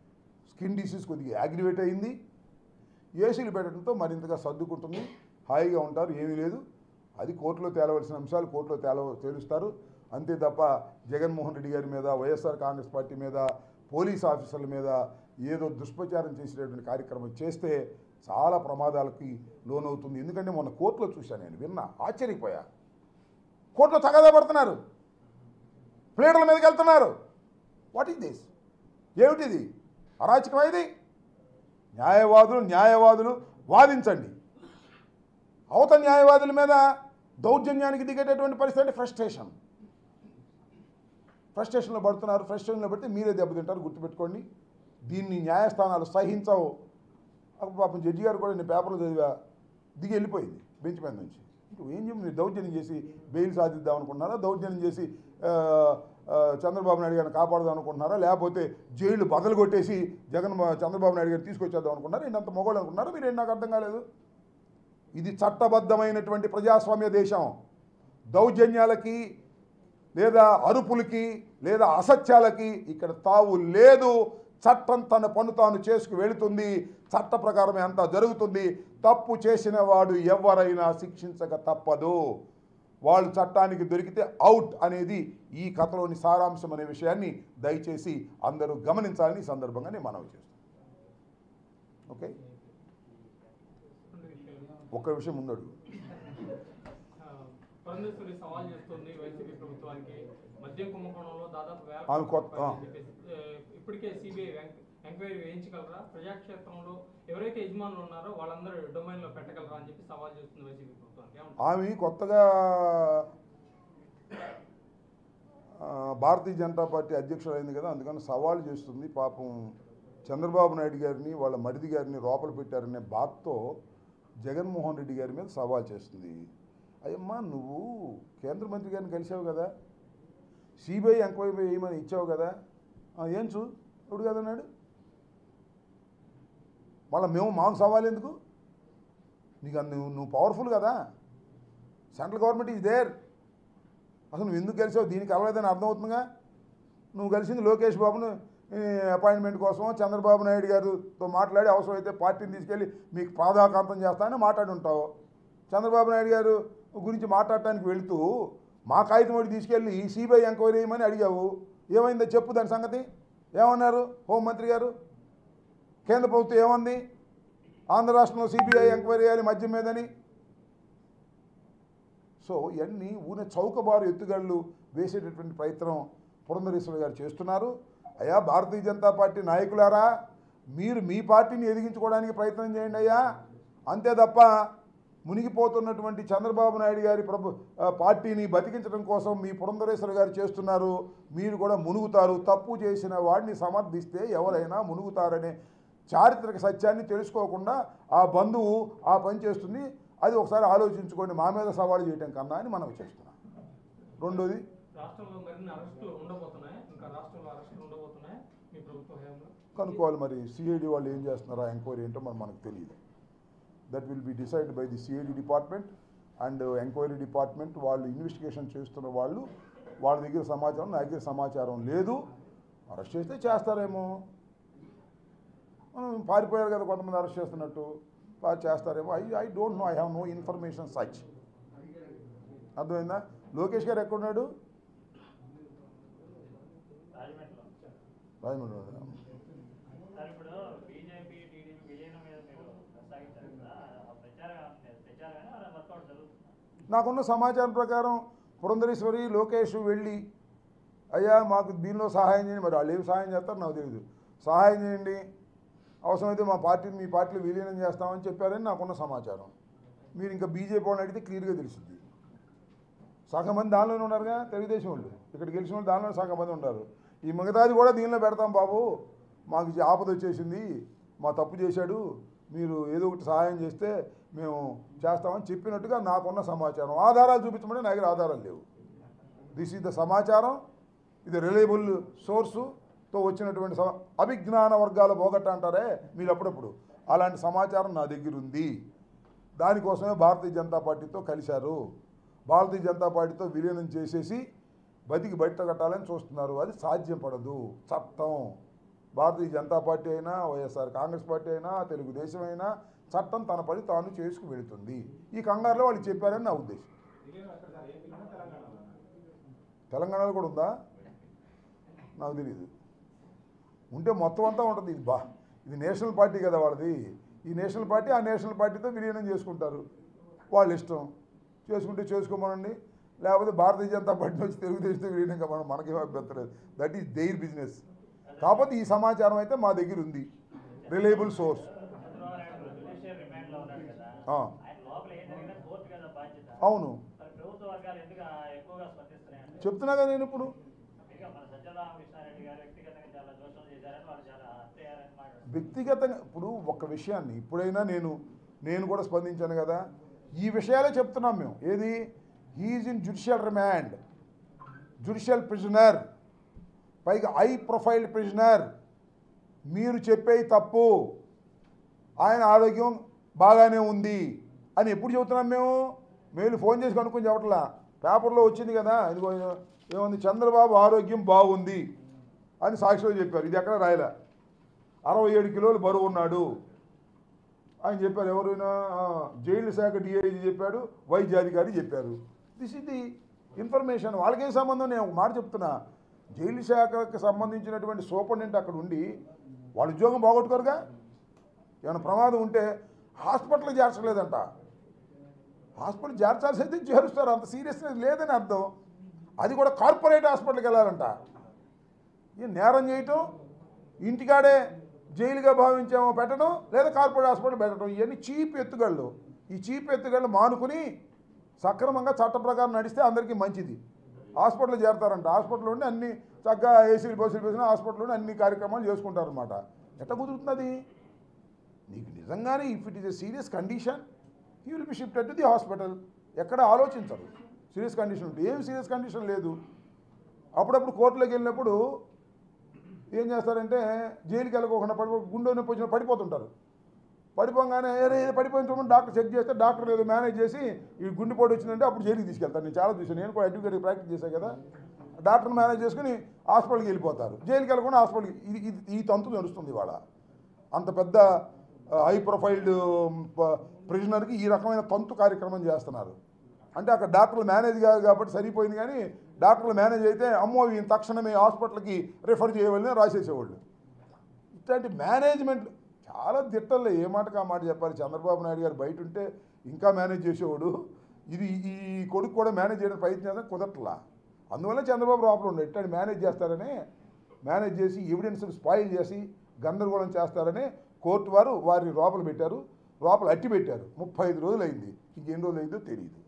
స్కిన్ డిసీజ్ కొద్దిగా యాగ్రివేట్ అయింది. ఏసీలు పెట్టడంతో మరింతగా సర్దుకుంటుంది, హాయిగా ఉంటారు, ఏమీ లేదు. అది కోర్టులో తేలవలసిన అంశాలు కోర్టులో తేల తేలుస్తారు. అంతే తప్ప జగన్మోహన్ రెడ్డి గారి మీద, వైఎస్ఆర్ కాంగ్రెస్ పార్టీ మీద, పోలీస్ ఆఫీసర్ల మీద ఏదో దుష్ప్రచారం చేసేటటువంటి కార్యక్రమం చేస్తే చాలా ప్రమాదాలకి లోనవుతుంది. ఎందుకంటే మొన్న కోర్టులో చూశాను, నేను విన్నా, ఆశ్చర్యపోయా. కోర్టులో తగాదా పడుతున్నారు, ప్లేటర్ల మీదకి వెళ్తున్నారు. What is this? ఏమిటిది? అరాచకం ఇది. న్యాయవాదులు న్యాయవాదులు వాదించండి. అవతల న్యాయవాదుల మీద దౌర్జన్యానికి దిగేటటువంటి పరిస్థితి అంటే ఫ్రస్ట్రేషన్ ఫ్రస్ట్రేషన్లో పడుతున్నారు. ఫ్రస్ట్రేషన్లో పడితే మీరే దెబ్బతింటారు, గుర్తుపెట్టుకోండి. దీన్ని న్యాయస్థానాలు సహించవు. పాపం జడ్జి గారు కూడా నేను పేపర్లో చదివా, దిగి వెళ్ళిపోయింది బెంచ్ మీద నుంచి. ఏం చెప్పి మీరు దౌర్జన్యం చేసి బెయిల్ సాధిద్దాం అనుకుంటున్నారా? దౌర్జన్యం చేసి చంద్రబాబు నాయుడు గారిని కాపాడదాం అనుకుంటున్నారా? లేకపోతే జైలు బదలు కొట్టేసి జగన్ చంద్రబాబు నాయుడు గారిని తీసుకొచ్చేద్దాం అనుకుంటున్నారా? ఏంటంత మొగోళ్ళు అనుకుంటున్నారా మీరు? ఏంటి నాకు అర్థం కాలేదు. ఇది చట్టబద్ధమైనటువంటి ప్రజాస్వామ్య దేశం. దౌర్జన్యాలకి లేదా అరుపులకి లేదా అసత్యాలకి ఇక్కడ తావు లేదు. చట్టం తన పను తాను చేసుకు వెళుతుంది. చట్ట ప్రకారమే అంతా జరుగుతుంది. తప్పు చేసిన వాడు ఎవరైనా శిక్షించక తప్పదు. వాళ్ళు చట్టానికి దొరికితే అవుట్ అనేది ఈ కథలోని సారాంశం అనే విషయాన్ని దయచేసి అందరూ గమనించాలని ఈ సందర్భంగా నేను మనవి చేస్తాను. ఓకే, ఒక్క విషయం ముందడు ఆమె కొత్త ఇప్పటికే సిబిఐ ఎంక్వైరీ వేయించగలరా? ప్రజాక్షేత్రంలో ఎవరైతే యజమానులు ఉన్నారో వాళ్ళందరూ డొమైన్లో పెట్టగలరా అని చెప్పి సవాల్ చేస్తుంది వైసీపీ ప్రభుత్వానికి. ఆమె కొత్తగా భారతీయ జనతా పార్టీ అధ్యక్షుడైంది కదా, అందుకని సవాల్ చేస్తుంది. పాపం చంద్రబాబు నాయుడు గారిని వాళ్ళ మరిది గారిని లోపల పెట్టారనే బాధతో జగన్మోహన్ రెడ్డి గారి మీద సవాల్ చేస్తుంది. అయ్యమ్మా, నువ్వు కేంద్ర మంత్రి గారిని కలిసావు కదా, సిబిఐ ఎంక్వైరీ వేయమని ఇచ్చావు కదా, ఏం చూ ఇప్పుడు కదన్నాడు. మళ్ళీ మేము మాకు సవాల్ ఎందుకు? నీకు నువ్వు నువ్వు పవర్ఫుల్ కదా, సెంట్రల్ గవర్నమెంట్ ఈజ్ దేర్. అసలు నువ్వు ఎందుకు కలిసావు? దీనికి అవ్వలేదని అర్థమవుతుందిగా. నువ్వు కలిసింది లోకేష్ బాబును అపాయింట్మెంట్ కోసం, చంద్రబాబు నాయుడు గారితో మాట్లాడి అవసరమైతే పార్టీని తీసుకెళ్ళి మీకు ప్రాధాకాంతం చేస్తానని మాట్లాడి ఉంటావు. చంద్రబాబు నాయుడు గారు గురించి మాట్లాడటానికి వెళుతూ మా కాగితం ఒకటి తీసుకెళ్ళి సిబిఐ ఎంక్వైరీ చేయమని అడిగావు. ఏమైందో చెప్పు దాని సంగతి. ఏమన్నారు హోంమంత్రి గారు? కేంద్ర ప్రభుత్వం ఏమంది? ఆంధ్ర రాష్ట్రంలో సిబిఐ ఎంక్వైరీ చేయాలి మద్యం మీదని. సో ఇవన్నీ ఊరిన చౌకబారు ఎత్తుగళ్ళు వేసేటటువంటి ప్రయత్నం పురంధరేశ్వరి గారు చేస్తున్నారు. అయ్యా భారతీయ జనతా పార్టీ నాయకులారా, మీరు మీ పార్టీని ఎదిగించుకోవడానికి ప్రయత్నం చేయండి అయ్యా. అంతే తప్ప మునిగిపోతున్నటువంటి చంద్రబాబు నాయుడు గారి ప్రభు పార్టీని బతికించడం కోసం మీ పురంధరేశ్వరి గారు చేస్తున్నారు. మీరు కూడా మునుగుతారు. తప్పు చేసిన వాడిని సమర్థిస్తే ఎవరైనా మునుగుతారనే చారిత్రక సత్యాన్ని తెలుసుకోకుండా ఆ బంధువు ఆ పని చేస్తుంది. అది ఒకసారి ఆలోచించుకోండి, మా మీద సవాలు చేయటం కన్నా అని మనం చేస్తున్నాం. రెండోది, కనుక్కోవాలి మరి సిఐడి వాళ్ళు ఏం చేస్తున్నారా, ఎంక్వైరీ ఏంటో మరి మనకు తెలియదు. That will be decided by the CID department and enquiry department. వాళ్ళు ఇన్వెస్టిగేషన్ చేస్తున్న వాళ్ళు, వాళ్ళ దగ్గర సమాచారం, నా దగ్గర సమాచారం లేదు. అరెస్ట్ చేస్తే చేస్తారేమో, పారిపోయారు కదా కొంతమంది అరెస్ట్ చేస్తున్నట్టు, చేస్తారేమో. I I don't know, I have no information such. అర్థమైందా? లోకేష్ గారు ఎక్కడున్నాడు? రాజమండ్రి. నాకున్న సమాచారం ప్రకారం పురంధరేశ్వరి లోకేష్ వెళ్ళి అయ్యా మాకు దీనిలో సహాయం చేయండి, మరి వాళ్ళు ఏమి సహాయం చేస్తారో నాకు తెలియదు, సహాయం చేయండి, అవసరమైతే మా పార్టీని మీ పార్టీలో విలీనం చేస్తామని చెప్పారని నాకున్న సమాచారం. మీరు ఇంకా బీజేపీ వాళ్ళని అడిగితే క్లియర్గా తెలుస్తుంది. సగం మంది దానిలోనే ఉన్నారుగా తెలుగుదేశం వాళ్ళు, ఇక్కడ గెలిచిన వాళ్ళు దానిలో సగం మంది ఉంటారు. ఈ మిగతాది కూడా దీనిలో పెడతాం బాబు, మాకు ఆపద వచ్చేసింది, మా తప్పు చేశాడు, మీరు ఏదో ఒకటి సహాయం చేస్తే మేము చేస్తామని చెప్పినట్టుగా నాకున్న సమాచారం. ఆధారాలు చూపించమంటే నా దగ్గర ఆధారాలు లేవు. దిస్ ఈజ్ ద సమాచారం, ఇది రిలయబుల్ సోర్సుతో వచ్చినటువంటి సమా అభిజ్ఞాన వర్గాల పోగొట్ట అంటారే మీరు అప్పుడప్పుడు, అలాంటి సమాచారం నా దగ్గర ఉంది. దానికోసమే భారతీయ జనతా పార్టీతో కలిశారు. భారతీయ జనతా పార్టీతో విలీనం చేసేసి బతికి బయట కట్టాలని చూస్తున్నారు. అది సాధ్యం పడదు. చట్టం భారతీయ జనతా పార్టీ అయినా వైఎస్ఆర్ కాంగ్రెస్ పార్టీ అయినా తెలుగుదేశం అయినా చట్టం తన పని తాను చేసుకు వెళుతుంది. ఈ కంగారులో వాళ్ళు చెప్పారని నా ఉద్దేశం. తెలంగాణలో కూడా ఉందా నాకు తెలియదు. ఉంటే మొత్తం అంతా ఉంటుంది. ఇది బా ఇది నేషనల్ పార్టీ కదా వాళ్ళది. ఈ నేషనల్ పార్టీ ఆ నేషనల్ పార్టీతో విలీనం చేసుకుంటారు. వాళ్ళ ఇష్టం చేసుకుంటే చేసుకోమనండి, లేకపోతే భారతీయ జనతా పార్టీ వచ్చి తెలుగుదేశంతో విలీనం మనం మనకేం అభ్యంతరం. That is their business. కాకపోతే ఈ సమాచారం అయితే మా దగ్గర ఉంది, రిలయబుల్ సోర్స్. అవును చెప్తున్నాగా నేను ఇప్పుడు. వ్యక్తిగతంగా ఇప్పుడు ఒక విషయాన్ని ఇప్పుడైనా నేను నేను కూడా స్పందించాను కదా, ఈ విషయాలే చెప్తున్నాం మేము. ఏది he is in judicial remand, judicial prisoner, పైగా హై ప్రొఫైల్ ప్రిజనర్. మీరు చెప్పే తప్పు, ఆయన ఆరోగ్యం బాగానే ఉంది అని ఎప్పుడు చెబుతున్నాం మేము? మేము ఫోన్ చేసి కనుక్కొని చెప్పట్లా, పేపర్లో వచ్చింది కదా. ఇదిగో ఏముంది, చంద్రబాబు ఆరోగ్యం బాగుంది అని సాక్షిలో చెప్పారు. ఇది ఎక్కడ రాయలే. అరవై ఏడు కిలోలు బరువు ఉన్నాడు అని చెప్పారు. ఎవరైనా జైలు శాఖ డిఐజీ చెప్పాడు, వైద్యాధికారి చెప్పారు. This is the information. వాళ్ళకేం సంబంధం? నేను ఒక మాట చెప్తున్నా, జైలు శాఖకు సంబంధించినటువంటి సూపరింటెండెంట్ అక్కడ ఉండి వాళ్ళ ఉద్యోగం బాగొట్టుకోరుగా. ఏమైనా ప్రమాదం ఉంటే హాస్పిటల్కి చేర్చలేదంట. హాస్పిటల్ చేర్చాల్సి అయితే చేరుస్తారు, అంత సీరియస్నెస్ లేదని అర్థం. అది కూడా కార్పొరేట్ హాస్పిటల్కి వెళ్ళాలంట. ఈ నేరం చేయటం, ఇంటికాడే జైలుగా భావించామో పెట్టడం, లేదా కార్పొరేట్ హాస్పిటల్ పెట్టడం, ఇవన్నీ చీప్ ఎత్తుగళ్ళు. ఈ చీప్ ఎత్తుగళ్ళు మానుకుని సక్రమంగా చట్ట ప్రకారం నడిస్తే అందరికీ మంచిది. హాస్పిటల్లో చేరతారంట, హాస్పిటల్లో ఉండి అన్ని చక్కగా ఏసీలు బస్సులు వేసిన హాస్పిటల్లో అన్ని కార్యక్రమాలు చేసుకుంటారనమాట. ఎట్లా కుదురుతున్నది? నీకు నిజంగానే if it is a serious condition he will be shifted to the hospital. ఎక్కడ ఆలోచించరు. సీరియస్ కండిషన్ ఉంటే, ఏం సీరియస్ కండిషన్ లేదు. అప్పుడప్పుడు కోర్టులోకి వెళ్ళినప్పుడు ఏం చేస్తారంటే జైలుకి వెళ్ళకోకుండా పడిపో గుండె నొప్పి వచ్చిన పడిపోతుంటారు. పడిపోగానే ఏరే పడిపోయిన చూడండి డాక్టర్ చెక్ చేస్తే డాక్టర్ ఏదో మేనేజ్ చేసి ఈ గుండెపోటు వచ్చిందంటే అప్పుడు జైలుకి తీసుకెళ్తాను. నేను చాలా చూసాను, నేను కూడా అడ్వకేట్ ప్రాక్టీస్ చేశాను కదా. డాక్టర్ని మేనేజ్ చేసుకుని హాస్పిటల్కి వెళ్ళిపోతారు. జైలుకి వెళ్ళకుండా హాస్పిటల్కి ఇది ఇది ఈ తంతు నడుస్తుంది ఇవాళ. అంత పెద్ద హై ప్రొఫైల్డ్ ప్రిజనర్కి ఈ రకమైన తంతు కార్యక్రమం చేస్తున్నారు. అంటే అక్కడ డాక్టర్లు మేనేజ్ కాదు కాబట్టి సరిపోయింది, కానీ డాక్టర్లు మేనేజ్ అయితే అమ్మో ఈయన తక్షణమే హాస్పిటల్కి రిఫర్ చేయవలని రాసేసేవాళ్ళు. ఇట్లాంటి మేనేజ్మెంట్ చాలా దిట్టల్లో ఏ మాటకు ఆ మాట చెప్పాలి. చంద్రబాబు నాయుడు గారు బయట ఉంటే ఇంకా మేనేజ్ చేసేవాడు. ఇది ఈ కొడుకు కూడా మేనేజ్ చేయడానికి ప్రయత్నం చేస్తే కుదరట్లా. అందువల్ల చంద్రబాబు లోపల ఉండే ఇట్లాంటి మేనేజ్ చేస్తారని, మేనేజ్ చేసి ఎవిడెన్స్ స్పాయిల్ చేసి గందరగోళం చేస్తారని కోర్టు వారు వారిని లోపల పెట్టారు, లోపల అట్టి పెట్టారు. ముప్పై ఐదు రోజులు అయింది, ఇంకెన్ని రోజులు అయిందో తెలియదు.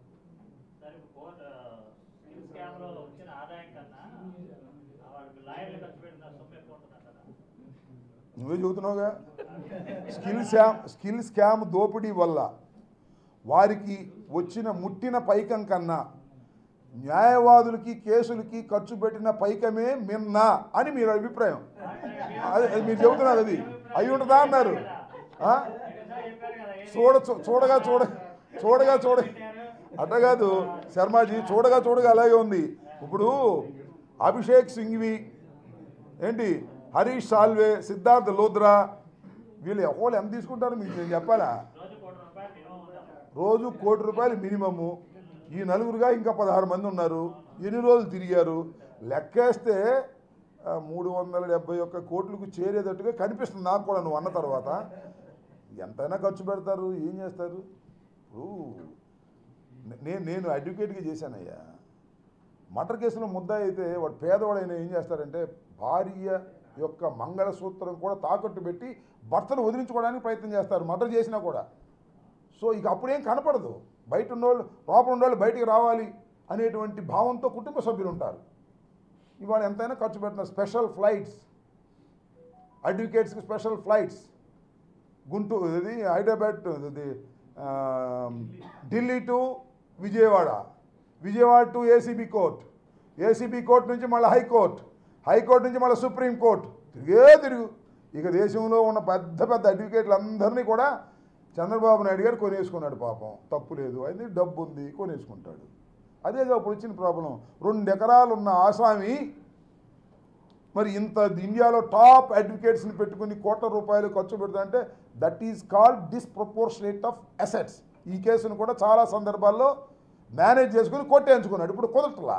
నువ్వే చెబుతున్నావుగా, స్కిల్ స్కామ్ స్కిల్ స్కామ్ దోపిడీ వల్ల వారికి వచ్చిన ముట్టిన పైకం కన్నా న్యాయవాదులకి కేసులకి ఖర్చు పెట్టిన పైకమే మిన్న అని మీరు అభిప్రాయం. అది మీరు చెబుతున్నారు, అది అయి ఉంటుందా అన్నారు. చూడ చూడగా చూడ చూడగా చూడ అట్ట కాదు శర్మాజీ, చూడగా చూడగా అలాగే ఉంది. ఇప్పుడు అభిషేక్ సింఘ్వి ఏంటి, హరీష్ సాల్వే, సిద్ధార్థ్ లోద్రా, వీళ్ళు ఎవరు ఎంత తీసుకుంటారు మీకు నేను చెప్పాలా? రోజు కోటి రూపాయలు మినిమము. ఈ నలుగురుగా ఇంకా పదహారు మంది ఉన్నారు. ఎన్ని రోజులు తిరిగారు లెక్కేస్తే మూడు వందల డెబ్బై ఒక్క కోట్లకు చేరేటట్టుగా కనిపిస్తుంది నాకు కూడా. నువ్వు అన్న తర్వాత ఎంతైనా ఖర్చు పెడతారు, ఏం చేస్తారు? ఇప్పుడు నేను నేను అడ్వకేట్గా చేశానయ్యా. మర్డర్ కేసులో ముద్దాయి అయితే వాడు పేదవాడైనా ఏం చేస్తారంటే భార్య యొక్క మంగళసూత్రం కూడా తాకట్టు పెట్టి భర్తను వదిలించుకోవడానికి ప్రయత్నం చేస్తారు మర్డర్ చేసినా కూడా. సో ఇక అప్పుడేం కనపడదు. బయట ఉన్నోళ్ళు లోపల ఉన్నోళ్ళు బయటికి రావాలి అనేటువంటి భావంతో కుటుంబ సభ్యులు ఉంటారు. ఇవాళ ఎంతైనా ఖర్చు పెడుతున్నారు. స్పెషల్ ఫ్లైట్స్, అడ్వకేట్స్కి స్పెషల్ ఫ్లైట్స్, గుంటూరు ఇది హైదరాబాద్ ఇది Delhi to Vijayawada, Vijayawada to ACB court, ACB court నుంచి మళ్ళీ హైకోర్ట్, హైకోర్టు నుంచి మళ్ళీ సుప్రీంకోర్టు, తిరిగే తిరుగు. ఇక దేశంలో ఉన్న పెద్ద పెద్ద అడ్వకేట్లు అందరినీ కూడా చంద్రబాబు నాయుడు గారు కొనేసుకున్నాడు. పాపం తప్పు లేదు, అయితే డబ్బు ఉంది కొనేసుకుంటాడు. అదేగా ఇప్పుడు వచ్చిన ప్రాబ్లం. రెండు ఎకరాలు ఉన్న ఆసామి మరి ఇంత ఇండియాలో టాప్ అడ్వకేట్స్ని పెట్టుకుని కోట్ల రూపాయలు ఖర్చు పెడుతుందంటే that is called disproportionate of assets. ఈ కేసును కూడా చాలా సందర్భాల్లో మేనేజ్ చేసుకుని కొట్టేయించుకున్నాడు. ఇప్పుడు కుదరట్లా.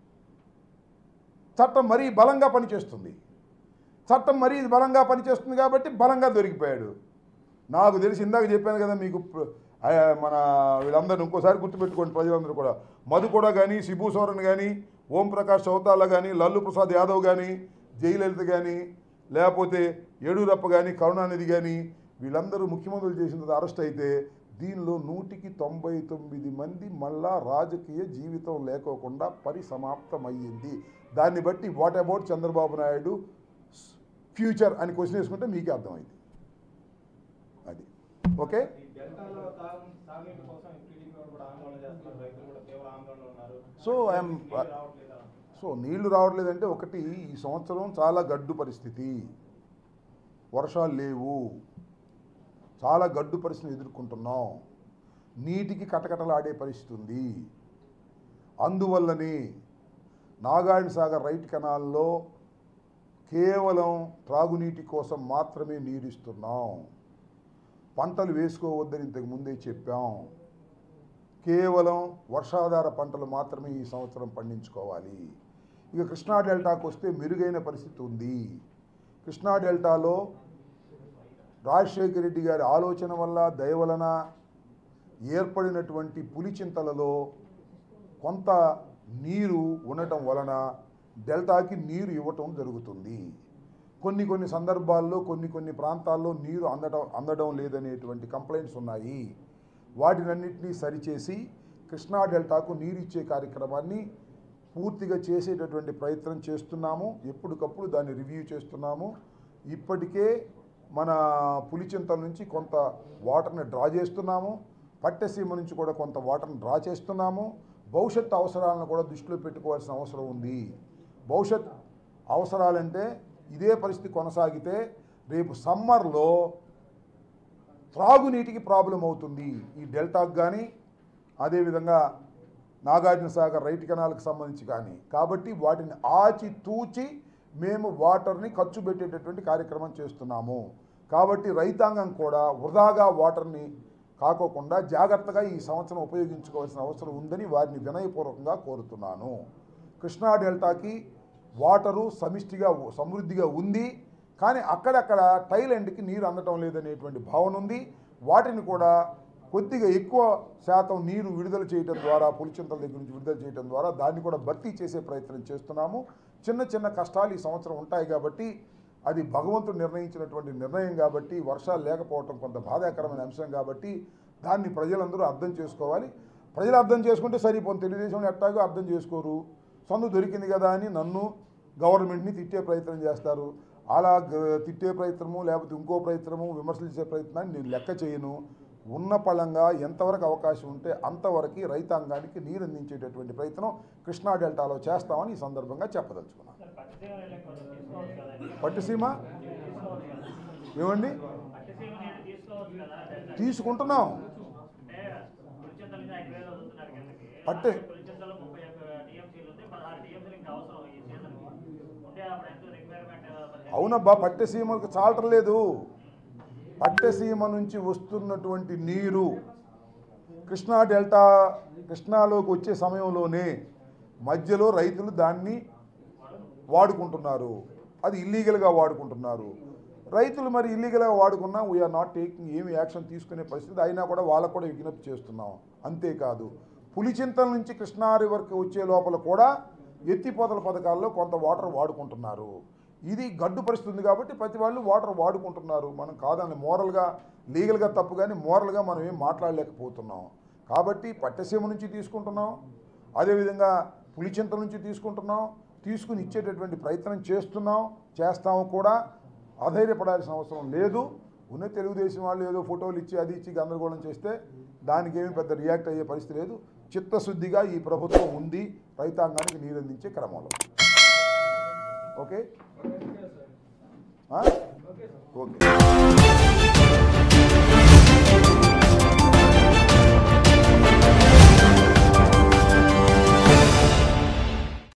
చట్టం మరీ బలంగా పనిచేస్తుంది. చట్టం మరీ బలంగా పనిచేస్తుంది కాబట్టి బలంగా దొరికిపోయాడు. నాకు తెలిసి ఇందాక చెప్పాను కదా మీకు, మన వీళ్ళందరూ ఇంకోసారి గుర్తుపెట్టుకోండి ప్రజలందరూ కూడా, మధు కూడా కానీ, శిబు సోరెన్ కానీ, ఓం ప్రకాష్ చౌతాలా కానీ, లల్లు ప్రసాద్ యాదవ్ కానీ, జయలలిత కానీ, లేకపోతే యడ్యూరప్ప కానీ, కరుణానిధి కానీ, వీళ్ళందరూ ముఖ్యమంత్రులు చేసిన అరెస్ట్ అయితే దీనిలో నూటికి తొంభై తొమ్మిది మంది మళ్ళా రాజకీయ జీవితం లేకోకుండా పరిసమాప్తమయ్యింది. దాన్ని బట్టి what about Chandrababu Naidu future అని క్వశ్చన్ వేసుకుంటే మీకే అర్థమైంది. అది ఓకే. సో ఐఎమ్ సో నీళ్లు రావట్లేదంటే ఒకటి, ఈ సంవత్సరం చాలా గడ్డు పరిస్థితి, వర్షాలు లేవు, చాలా గడ్డు పరిస్థితిని ఎదుర్కొంటున్నాం, నీటికి కటకటలాడే పరిస్థితి ఉంది. అందువల్లనే నాగార్జున సాగర్ రైట్ కెనాల్లో కేవలం త్రాగునీటి కోసం మాత్రమే నీరిస్తున్నాం. పంటలు వేసుకోవద్దని ఇంతకు ముందే చెప్పాం. కేవలం వర్షాధార పంటలు మాత్రమే ఈ సంవత్సరం పండించుకోవాలి. ఇక కృష్ణా డెల్టాకు వస్తే మెరుగైన పరిస్థితి ఉంది. కృష్ణా డెల్టాలో రాజశేఖర రెడ్డి గారి ఆలోచన వల్ల, దయ వలన ఏర్పడినటువంటి పులిచింతలలో కొంత నీరు ఉండటం వలన డెల్టాకి నీరు ఇవ్వటం జరుగుతుంది. కొన్ని కొన్ని సందర్భాల్లో కొన్ని కొన్ని ప్రాంతాల్లో నీరు అందడం అందడం లేదనేటువంటి కంప్లైంట్స్ ఉన్నాయి. వాటినన్నింటినీ సరిచేసి కృష్ణా డెల్టాకు నీరు ఇచ్చే కార్యక్రమాన్ని పూర్తిగా చేసేటటువంటి ప్రయత్నం చేస్తున్నాము. ఎప్పటికప్పుడు దాన్ని రివ్యూ చేస్తున్నాము. ఇప్పటికే మన పులిచింతల నుంచి కొంత వాటర్ని డ్రా చేస్తున్నాము. పట్టెసీమ నుంచి కూడా కొంత వాటర్ని డ్రా చేస్తున్నాము. భవిష్యత్ అవసరాలను కూడా దృష్టిలో పెట్టుకోవాల్సిన అవసరం ఉంది. భవిష్యత్ అవసరాలంటే ఇదే పరిస్థితి కొనసాగితే రేపు సమ్మర్లో త్రాగునీటికి ప్రాబ్లం అవుతుంది ఈ డెల్టాకు కానీ, అదేవిధంగా నాగార్జున సాగర్ రైట్ కెనాల్కి సంబంధించి కానీ. కాబట్టి వాటిని ఆచి తూచి మేము వాటర్ని ఖర్చు పెట్టేటటువంటి కార్యక్రమం చేస్తున్నాము. కాబట్టి రైతాంగం కూడా వృధాగా వాటర్ని కాకోకుండా జాగ్రత్తగా ఈ సంవత్సరం ఉపయోగించుకోవాల్సిన అవసరం ఉందని వారిని వినయపూర్వకంగా కోరుతున్నాను. కృష్ణా డెల్టాకి వాటరు సమిష్టిగా సమృద్ధిగా ఉంది, కానీ అక్కడక్కడ టైల్ ఎండ్కి నీరు అందటం లేదనేటువంటి భావన ఉంది. వాటిని కూడా కొద్దిగా ఎక్కువ శాతం నీరు విడుదల చేయడం ద్వారా, పులిచింతల దగ్గర నుంచి విడుదల చేయడం ద్వారా దాన్ని కూడా భర్తీ చేసే ప్రయత్నం చేస్తున్నాము. చిన్న చిన్న కష్టాలు ఈ సంవత్సరం ఉంటాయి కాబట్టి, అది భగవంతుడు నిర్ణయించినటువంటి నిర్ణయం కాబట్టి, వర్షాలు లేకపోవటం కొంత బాధాకరమైన అంశం కాబట్టి దాన్ని ప్రజలందరూ అర్థం చేసుకోవాలి. ప్రజలు అర్థం చేసుకుంటే సరిపోతుంది. తెలుగుదేశంలో ఎట్టాగో అర్థం చేసుకోరు. సందు దొరికింది కదా అని నన్ను, గవర్నమెంట్ని తిట్టే ప్రయత్నం చేస్తారు. అలా తిట్టే ప్రయత్నము లేకపోతే ఇంకో ప్రయత్నము విమర్శలు చేసే ప్రయత్నాన్ని నేను లెక్క చేయను. ఉన్న పళంగా ఎంతవరకు అవకాశం ఉంటే అంతవరకు రైతాంగానికి నీరు అందించేటటువంటి ప్రయత్నం కృష్ణా డెల్టాలో చేస్తామని ఈ సందర్భంగా చెప్పదలుచుకున్నాను. పట్టుసీమ ఏమండి తీసుకుంటున్నాం. పట్టే అవునబ్బా, పట్టెసీమకు చాలటం లేదు. పట్టెసీమ నుంచి వస్తున్నటువంటి నీరు కృష్ణా డెల్టా కృష్ణాలోకి వచ్చే సమయంలోనే మధ్యలో రైతులు దాన్ని వాడుకుంటున్నారు. అది ఇల్లీగల్గా వాడుకుంటున్నారు. రైతులు మరి ఇల్లీగల్గా వాడుకున్నా వీఆర్ నాట్ టేకింగ్ ఏమి యాక్షన్ తీసుకునే పరిస్థితి అయినా కూడా వాళ్ళకు కూడా విజ్ఞప్తి చేస్తున్నాం. అంతేకాదు, పులిచింతల నుంచి కృష్ణా రివర్కి వచ్చే లోపల కూడా ఎత్తిపోతల పథకాల్లో కొంత వాటర్ వాడుకుంటున్నారు. ఇది గడ్డు పరిస్థితి ఉంది కాబట్టి ప్రతి వాళ్ళు వాటర్ వాడుకుంటున్నారు. మనం కాదని మోరల్గా లీగల్గా తప్పు, కానీ మోరల్గా మనం ఏం మాట్లాడలేకపోతున్నాం. కాబట్టి పట్టెసీమ నుంచి తీసుకుంటున్నాం, అదేవిధంగా పులిచింతల నుంచి తీసుకుంటున్నాం. తీసుకుని ఇచ్చేటటువంటి ప్రయత్నం చేస్తున్నాం, చేస్తాము కూడా. అధైర్యపడాల్సిన అవసరం లేదు. ఉన్న తెలుగుదేశం వాళ్ళు ఏదో ఫోటోలు ఇచ్చి అది ఇచ్చి గందరగోళం చేస్తే దానికి ఏమి పెద్ద రియాక్ట్ అయ్యే పరిస్థితి లేదు. చిత్తశుద్ధిగా ఈ ప్రభుత్వం ఉంది రైతాంగానికి నీరు అందించే క్రమంలో. Okay okay